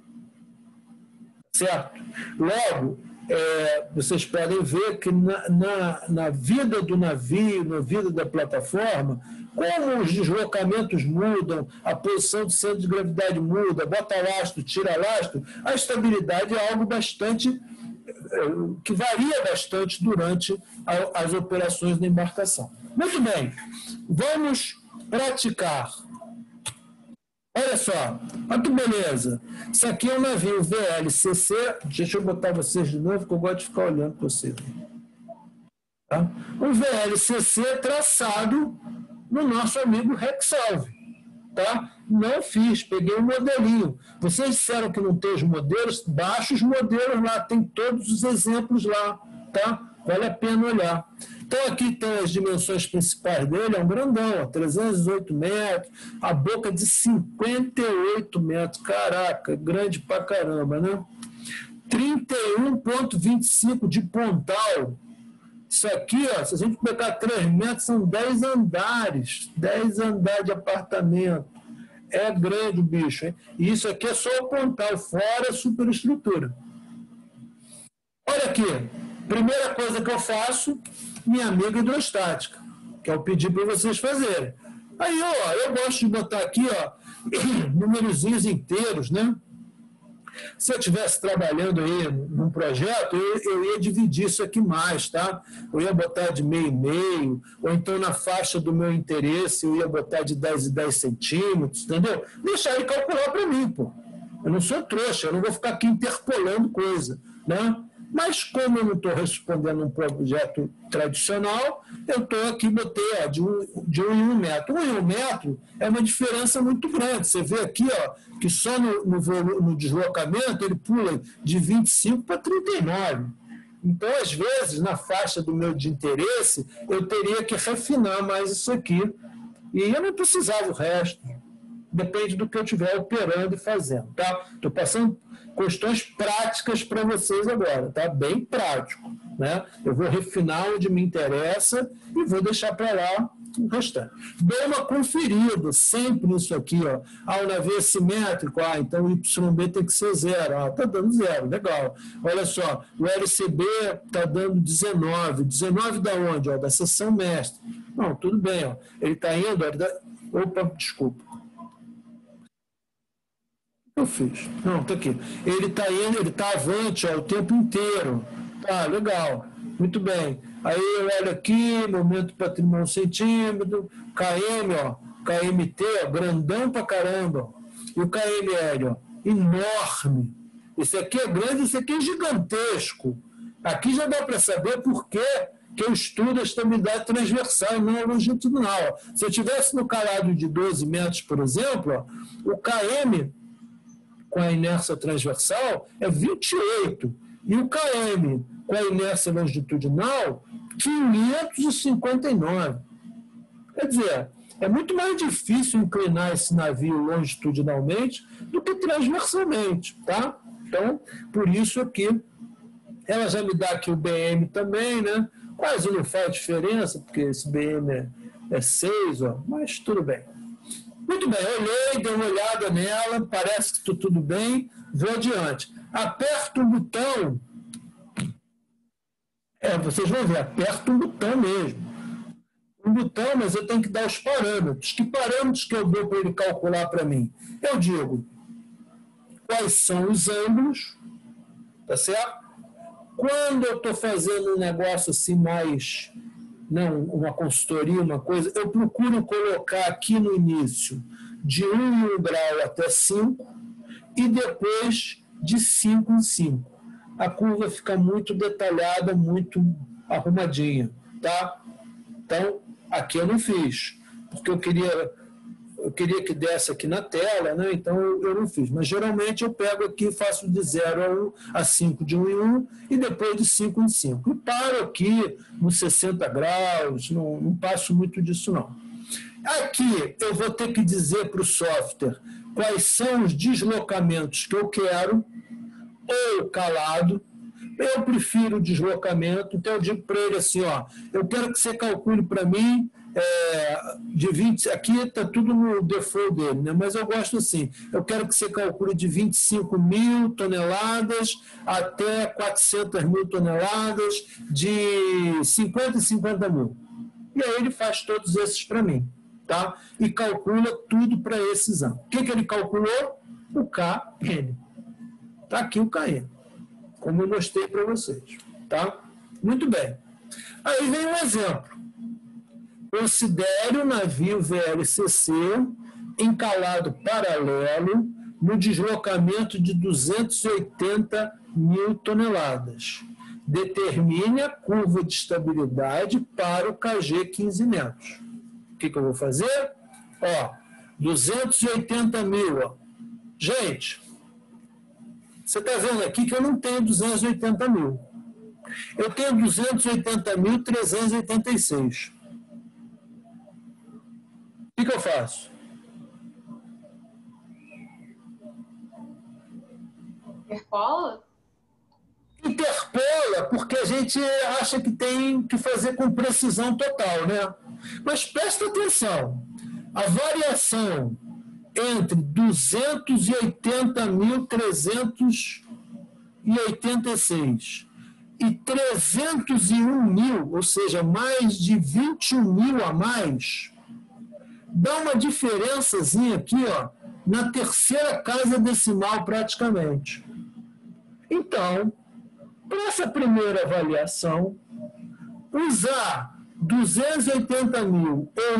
Certo? Logo, vocês podem ver que na vida do navio, na vida da plataforma, como os deslocamentos mudam, a posição do centro de gravidade muda, bota lastro, tira lastro, a estabilidade é algo bastante que varia bastante durante as operações da embarcação. Muito bem, vamos praticar. Olha só, olha que beleza. Isso aqui é um navio VLCC. Deixa eu botar vocês de novo, que eu gosto de ficar olhando para vocês. Tá? Um VLCC traçado no nosso amigo Rexalve. Tá? Não fiz, peguei um modelinho. Vocês disseram que não tem os modelos? Baixa os modelos lá, tem todos os exemplos lá. Tá? Vale a pena olhar. Então, aqui estão as dimensões principais dele, é um grandão, ó, 318 metros, a boca de 58 metros, caraca, grande pra caramba, né? 31,25 de pontal. Isso aqui, ó, se a gente pegar 3 metros, são 10 andares, 10 andares de apartamento. É grande o bicho, hein? E isso aqui é só o pontal, fora a superestrutura. Olha aqui, primeira coisa que eu faço, minha amiga hidrostática, que é o pedir para vocês fazerem. Aí, ó, eu gosto de botar aqui, ó, númerozinhos inteiros, né? Se eu estivesse trabalhando aí num projeto, eu ia dividir isso aqui mais, tá? Eu ia botar de meio e meio, ou então na faixa do meu interesse, eu ia botar de 10 em 10 centímetros, entendeu? Deixar ele calcular para mim, pô. Eu não sou trouxa, eu não vou ficar aqui interpolando coisa, né? Mas como eu não estou respondendo um projeto tradicional, eu estou aqui, botei ó, de um em 1 metro. 1 em 1 metro é uma diferença muito grande. Você vê aqui ó, que só no deslocamento ele pula de 25 para 39. Então, às vezes, na faixa do meu de interesse, eu teria que refinar mais isso aqui. E eu não precisava o resto. Depende do que eu estiver operando e fazendo, tá? Estou passando questões práticas para vocês agora, tá? Bem prático, né? Eu vou refinar onde me interessa e vou deixar para lá o restante. Dou uma conferida sempre nisso aqui, ó. O navio é simétrico, então o YB tem que ser 0. Tá dando 0, legal. Olha só, o LCB tá dando 19. 19 da onde? Ó, da seção mestre. Não, tudo bem, ó. Ele tá indo... Opa, desculpa. Eu fiz. Não, está aqui. Ele está indo, ele está avante ó, o tempo inteiro. Tá, legal. Muito bem. Aí eu olho aqui, momento patrimônio centímetro, KM, ó, KMT, ó, grandão pra caramba. E o KML, ó, enorme. Esse aqui é grande, esse aqui é gigantesco. Aqui já dá para saber por que eu estudo a estabilidade transversal e não a longitudinal. Se eu tivesse no calado de 12 metros, por exemplo, ó, o KM com a inércia transversal é 28, e o KM com a inércia longitudinal, 559. Quer dizer, é muito mais difícil inclinar esse navio longitudinalmente do que transversalmente, tá? Então, por isso aqui, ela já me dá aqui o BM também, né? Quase não faz diferença, porque esse BM é 6, ó, mas tudo bem. Muito bem, olhei, dei uma olhada nela, parece que está tudo bem, vou adiante. Aperto um botão, vocês vão ver, aperto um botão mesmo. Um botão, mas eu tenho que dar os parâmetros. Que parâmetros que eu dou para ele calcular para mim? Eu digo quais são os ângulos, tá certo? Quando eu estou fazendo um negócio assim mais... não, uma consultoria, uma coisa, eu procuro colocar aqui no início de 1 em 1 grau até 5 e depois de 5 em 5. A curva fica muito detalhada, muito arrumadinha, tá? Então, aqui eu não fiz, porque eu queria que desse aqui na tela, né? Então eu não fiz. Mas geralmente eu pego aqui e faço de 0 a 5 de 1 em 1 e depois de 5 em 5. E paro aqui nos 60 graus, não passo muito disso não. Aqui eu vou ter que dizer para o software quais são os deslocamentos que eu quero, ou calado. Eu prefiro o deslocamento, então eu digo para ele assim, ó, eu quero que você calcule para mim de 20, aqui está tudo no default dele, né? Mas eu gosto assim, eu quero que você calcule de 25 mil toneladas até 400 mil toneladas, de 50 e 50 mil. E aí ele faz todos esses para mim, tá? E calcula tudo para esses anos. O que ele calculou? O KN. Está aqui o KN, como eu mostrei para vocês, tá? Muito bem. Aí vem um exemplo. Considere o navio VLCC encalado paralelo no deslocamento de 280 mil toneladas. Determine a curva de estabilidade para o KG 15 metros. O que eu vou fazer? Ó, 280 mil. Ó. Gente, você está vendo aqui que eu não tenho 280 mil. Eu tenho 280.386. O que eu faço? Interpola? Interpola, porque a gente acha que tem que fazer com precisão total, né? Mas presta atenção, a variação entre 280.386 e 301.000, ou seja, mais de 21.000 a mais, dá uma diferençazinha aqui, ó, na terceira casa decimal praticamente. Então, para essa primeira avaliação, usar 280.000 ou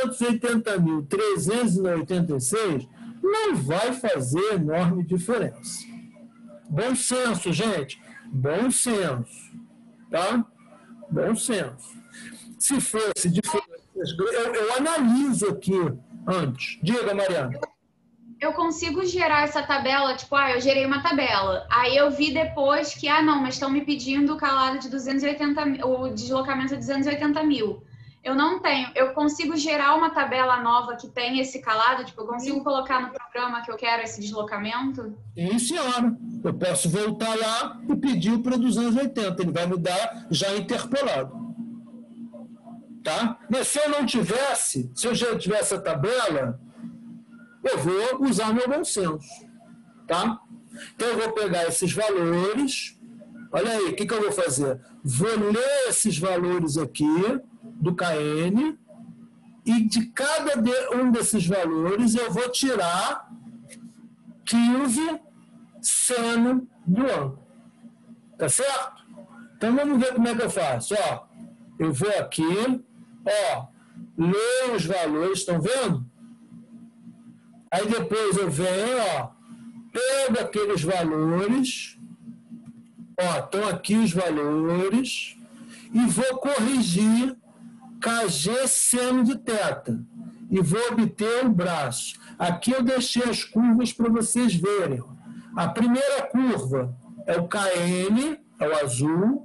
280.386 não vai fazer enorme diferença. Bom senso, gente. Bom senso. Tá? Bom senso. Se fosse diferenças, eu analiso aqui antes. Diga, Mariana. Eu consigo gerar essa tabela, tipo, eu gerei uma tabela. Aí eu vi depois que, não, mas estão me pedindo o calado de 280, o deslocamento de 280.000. Eu não tenho. Eu consigo gerar uma tabela nova que tem esse calado? Tipo, eu consigo colocar no programa que eu quero esse deslocamento? Sim, senhora. Eu posso voltar lá e pedir para 280. Ele vai me dar já interpolado. Tá? Mas se eu não tivesse, se eu já tivesse a tabela, eu vou usar meu bom senso, tá? Então, eu vou pegar esses valores, olha aí, o que eu vou fazer? Vou ler esses valores aqui, do KN, e de cada um desses valores eu vou tirar 15 seno do ângulo, tá certo? Então, vamos ver como é que eu faço, ó. Eu vou aqui, ó, leio os valores, estão vendo? Aí depois eu venho, ó, pego aqueles valores, ó, estão aqui os valores, e vou corrigir KG seno de θ. E vou obter o braço. Aqui eu deixei as curvas para vocês verem. A primeira curva é o KN, é o azul.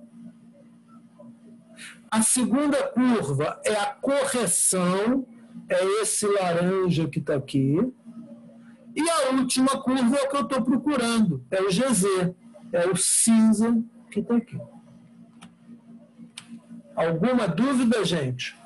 A segunda curva é a correção, é esse laranja que está aqui. E a última curva é o que eu estou procurando, é o GZ, é o cinza que está aqui. Alguma dúvida, gente?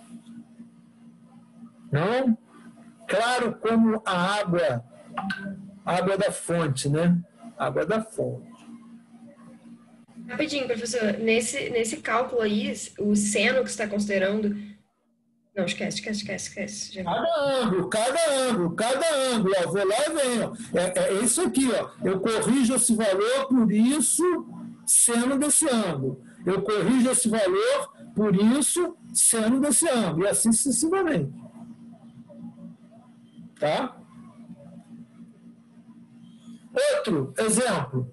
Não? Claro como a água da fonte, né? Água da fonte. Rapidinho, professor, nesse cálculo aí, o seno que você está considerando... Não, esquece. Já... Cada ângulo. Ó, vou lá e venho. É isso aqui, ó. Eu corrijo esse valor, por isso, seno desse ângulo. Eu corrijo esse valor, por isso, seno desse ângulo. E assim sucessivamente. Tá? Outro exemplo.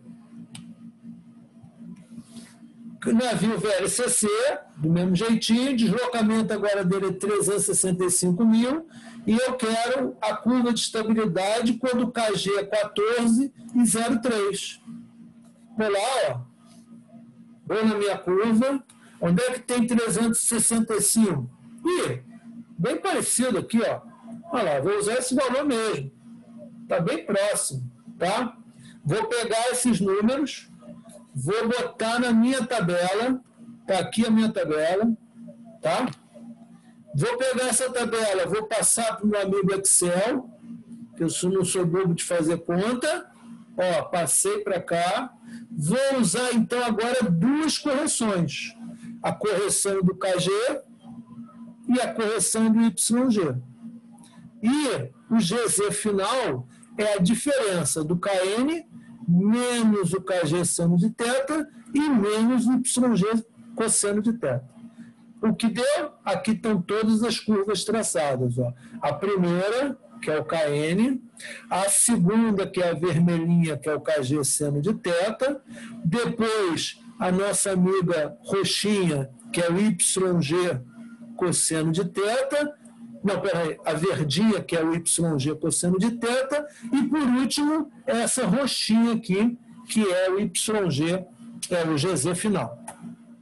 Navio VLCC, do mesmo jeitinho, deslocamento agora dele é 365.000, e eu quero a curva de estabilidade quando o KG é 14 e 0,3. Vou lá, ó. Vou na minha curva. Onde é que tem 365? Ih, bem parecido aqui, ó. Olha lá, vou usar esse valor mesmo. Está bem próximo, tá? Vou pegar esses números, vou botar na minha tabela, está aqui a minha tabela, tá? Vou pegar essa tabela, vou passar para o meu amigo Excel, que eu não sou bobo de fazer conta, ó, passei para cá, vou usar então agora duas correções, a correção do KG e a correção do YG. E o GZ final é a diferença do KN menos o KG seno de θ e menos o YG cosseno de θ. O que deu? Aqui estão todas as curvas traçadas. Ó. A primeira, que é o KN, a segunda, que é a vermelhinha, que é o KG seno de θ, depois a nossa amiga roxinha, que é o YG cosseno de θ, não, peraí, a verdinha, que é o YG cosseno de θ, e por último, essa roxinha aqui, que é o YG, é o GZ final.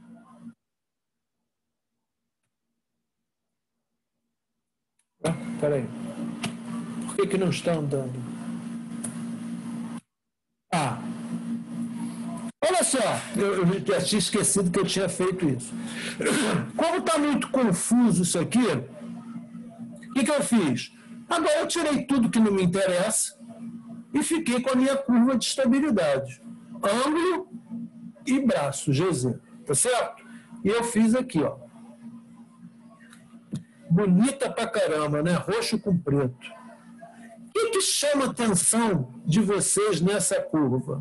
Espera aí. Por que não está andando? Ah, olha só, eu já tinha esquecido que eu tinha feito isso. Como está muito confuso isso aqui, o que eu fiz? Agora eu tirei tudo que não me interessa e fiquei com a minha curva de estabilidade. Ângulo e braço, GZ. Tá certo? E eu fiz aqui, ó. Bonita pra caramba, né? Roxo com preto. O que chama a atenção de vocês nessa curva?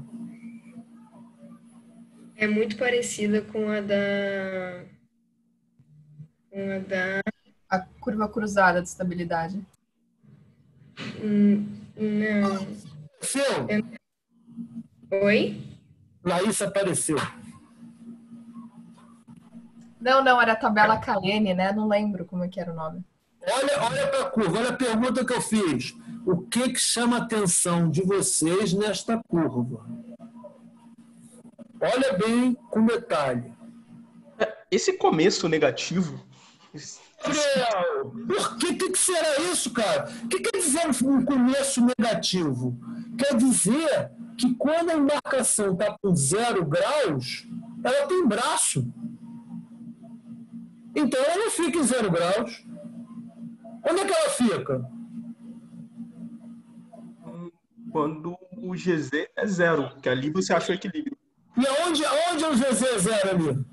É muito parecida com a da... A curva cruzada de estabilidade. Não. Seu? Oi? Laísa apareceu. Não, era a tabela Kalene, né? Não lembro como é que era o nome. Olha para a curva, olha a pergunta que eu fiz. O que chama a atenção de vocês nesta curva? Olha bem com detalhe. Esse começo negativo... Gabriel, por que será isso, cara? O que quer dizer um começo negativo? Quer dizer que quando a embarcação está com 0 graus, ela tem braço. Então ela não fica em 0 graus. Onde é que ela fica? Quando o GZ é 0, que ali você acha o equilíbrio. E aonde é o GZ é 0 ali?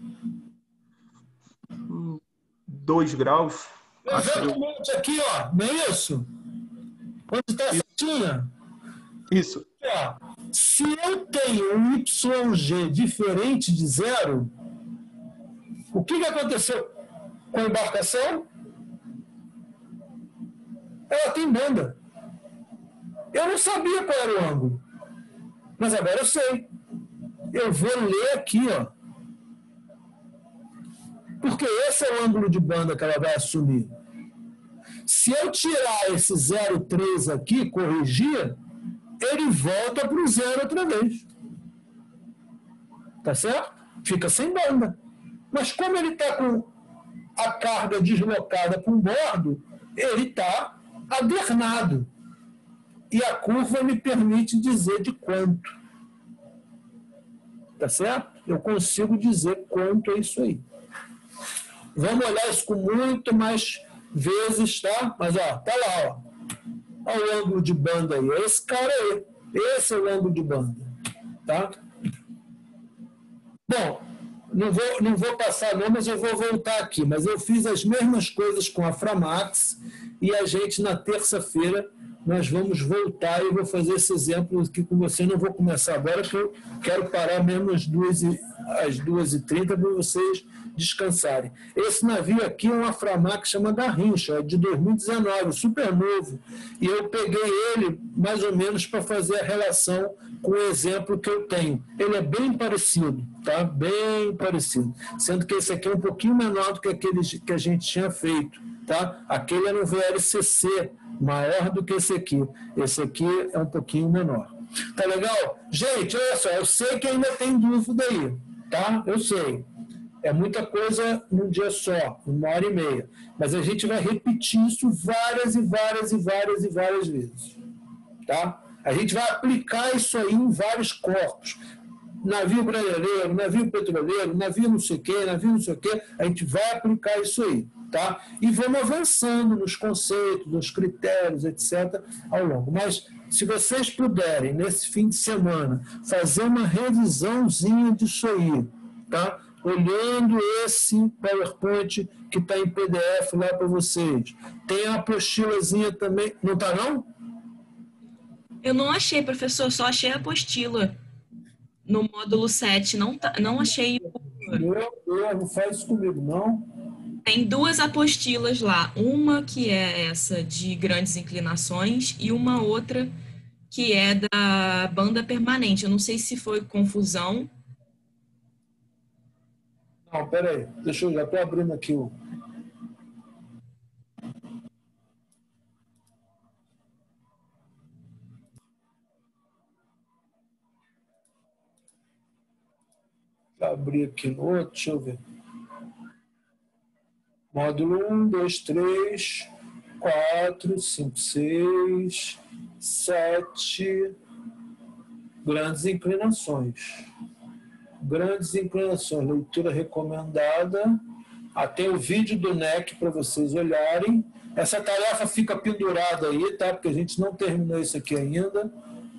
2 graus. Exatamente aqui, ó. Não é isso? Onde está a setinha? Isso. Ó, se eu tenho um YG diferente de 0, o que aconteceu com a embarcação? Ela tem banda. Eu não sabia qual era o ângulo, mas agora eu sei. Eu vou ler aqui, ó. Porque esse é o ângulo de banda que ela vai assumir. Se eu tirar esse 0,3 aqui, corrigir, ele volta para o 0 outra vez. Tá certo? Fica sem banda. Mas como ele está com a carga deslocada para o bordo, ele está adernado. E a curva me permite dizer de quanto. Tá certo? Eu consigo dizer quanto é isso aí. Vamos olhar isso com muito mais vezes, tá? Mas, ó, tá lá, ó. Olha o ângulo de banda aí. É esse cara aí. Esse é o ângulo de banda. Tá? Bom, não vou passar não, mas eu vou voltar aqui. Mas eu fiz as mesmas coisas com a Framax e a gente, na terça-feira, nós vamos voltar e eu vou fazer esse exemplo aqui com você. Não vou começar agora, porque eu quero parar mesmo às 2h30 para vocês descansarem. Esse navio aqui é uma Framax, chama Garrincha, é de 2019, super novo. E eu peguei ele mais ou menos para fazer a relação com o exemplo que eu tenho. Ele é bem parecido, tá? Bem parecido. Sendo que esse aqui é um pouquinho menor do que aquele que a gente tinha feito, tá? Aquele era um VLCC, maior do que esse aqui. Esse aqui é um pouquinho menor. Tá legal? Gente, olha só, eu sei que ainda tem dúvida aí, tá? Eu sei. É muita coisa num dia só, 1h30. Mas a gente vai repetir isso várias e várias e várias e várias vezes. Tá? A gente vai aplicar isso aí em vários corpos. Navio brasileiro, navio petroleiro, navio não sei o quê, navio não sei o quê. A gente vai aplicar isso aí. Tá? E vamos avançando nos conceitos, nos critérios, etc., ao longo. Mas, se vocês puderem, nesse fim de semana, fazer uma revisãozinha disso aí, tá? Olhando esse PowerPoint que está em PDF lá para vocês. Tem a apostilazinha também. Não está, não? Eu não achei, professor, só achei a apostila no módulo 7. Não achei. Não faz isso comigo, não. Tem 2 apostilas lá. Uma que é essa de grandes inclinações e uma outra que é da banda permanente. Eu não sei se foi confusão. Não, peraí. Deixa eu já estou abrindo aqui o. Já abri aqui no outro, deixa eu ver. Módulo 1, 2, 3. 4, 5, 6, 7 grandes inclinações. Grandes inclinações, leitura recomendada. Até o vídeo do NEC para vocês olharem. Essa tarefa fica pendurada aí, tá? Porque a gente não terminou isso aqui ainda.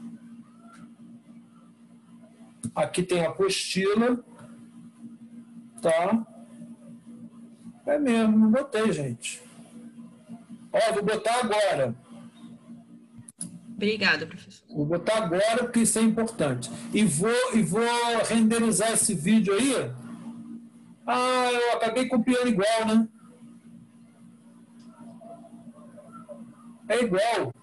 Aqui tem a apostila. Tá? É mesmo, não botei, gente. Ó, vou botar agora. Obrigada, professor. Vou botar agora porque isso é importante. E vou renderizar esse vídeo aí. Ah, eu acabei copiando igual, né? É igual.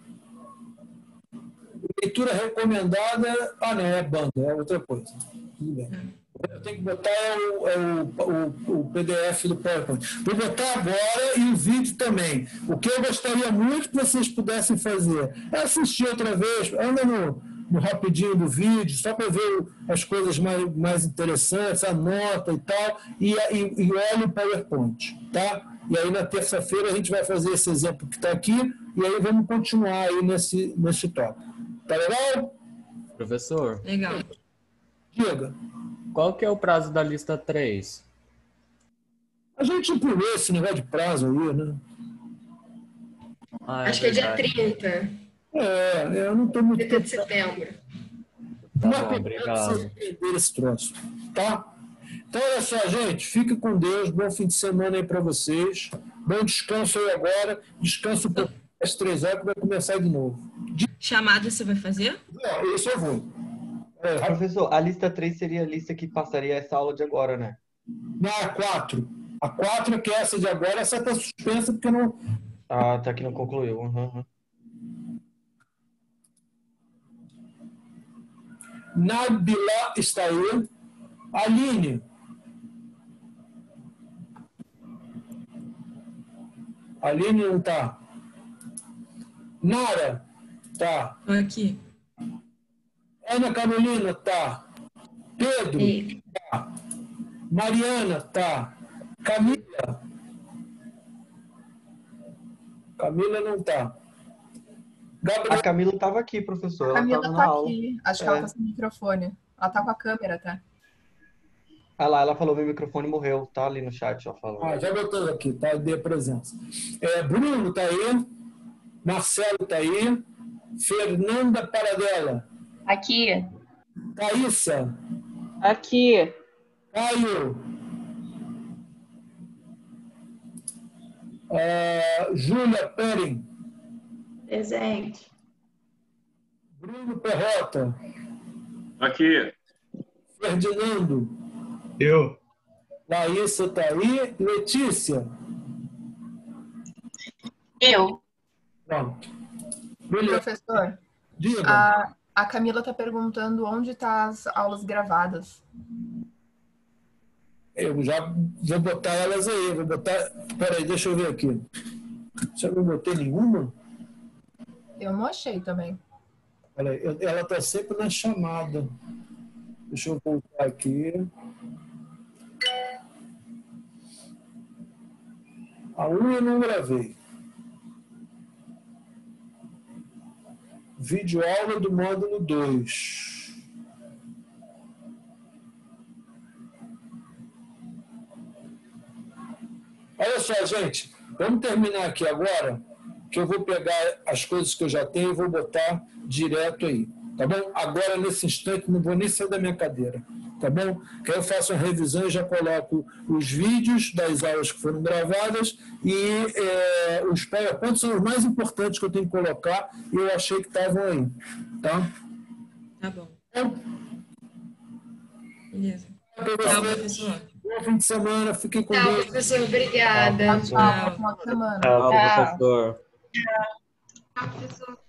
Leitura recomendada. Ah, não, é banda, é outra coisa. Tudo bem. Eu tenho que botar o PDF do PowerPoint. Vou botar agora e o vídeo também. O que eu gostaria muito que vocês pudessem fazer é assistir outra vez, anda no rapidinho do vídeo, só para ver as coisas mais interessantes, anota e tal, e olha o PowerPoint, tá? E aí na terça-feira a gente vai fazer esse exemplo que está aqui, e aí vamos continuar aí nesse tópico. Tá legal? Professor. Legal. Diga. Qual que é o prazo da lista 3? A gente pulou esse negócio de prazo aí, né? Acho que é dia 30. Eu não estou muito... 30 de setembro. Tá bom, obrigado. Esse troço, tá? Então, olha só, gente. Fique com Deus. Bom fim de semana aí para vocês. Bom descanso aí agora. Descanso por às 3 horas que vai começar de novo. Chamada você vai fazer? Isso eu vou. Professor, a lista 3 seria a lista que passaria essa aula de agora, né? Não, a 4. A 4, que é essa de agora, essa está suspensa porque não... Ah, tá que não concluiu. Uhum. Nabila está aí. Aline. Aline não está. Nara. Tá. Tô aqui. Ana Carolina, tá. Pedro, E... tá. Mariana, tá. Camila. Camila não tá. Gabriel. A Camila estava aqui, professor. A Camila estava tá na aula. aqui. Acho que ela tá sem microfone. Ela tá com a câmera, tá? Ah lá, ela falou: meu microfone morreu. Tá ali no chat, ó, falando. Já botando aqui, tá? Dê presença. Bruno tá aí. Marcelo tá aí. Fernanda Paradela. Aqui. Thaísa. Aqui. Caio. Júlia Peren. Presente. Bruno Perrota. Aqui. Ferdinando. Eu. Laísa está aí. Letícia. Eu. Pronto. Beleza. Professor, Diga. a Camila tá perguntando onde tá as aulas gravadas. Eu já vou botar elas aí. Vou botar. Peraí, deixa eu ver aqui. Já não botei nenhuma? Eu não achei também. Peraí, ela está sempre na chamada. Deixa eu voltar aqui. A 1 eu não gravei. Vídeo aula do módulo 2. Olha só, gente. Vamos terminar aqui agora, que eu vou pegar as coisas que eu já tenho e vou botar direto aí. Tá bom? Agora, nesse instante, não vou nem sair da minha cadeira. Tá bom? Que aí eu faço uma revisão e já coloco os vídeos das aulas que foram gravadas e os PowerPoints são os mais importantes que eu tenho que colocar e eu achei que estavam aí. Tá? Tá bom. Então, Beleza. tchau, professor. Bom fim de semana. Fiquem com Tchau, Deus. professor. Obrigada. Tchau, final de semana. Tchau, professor. Tchau, professor.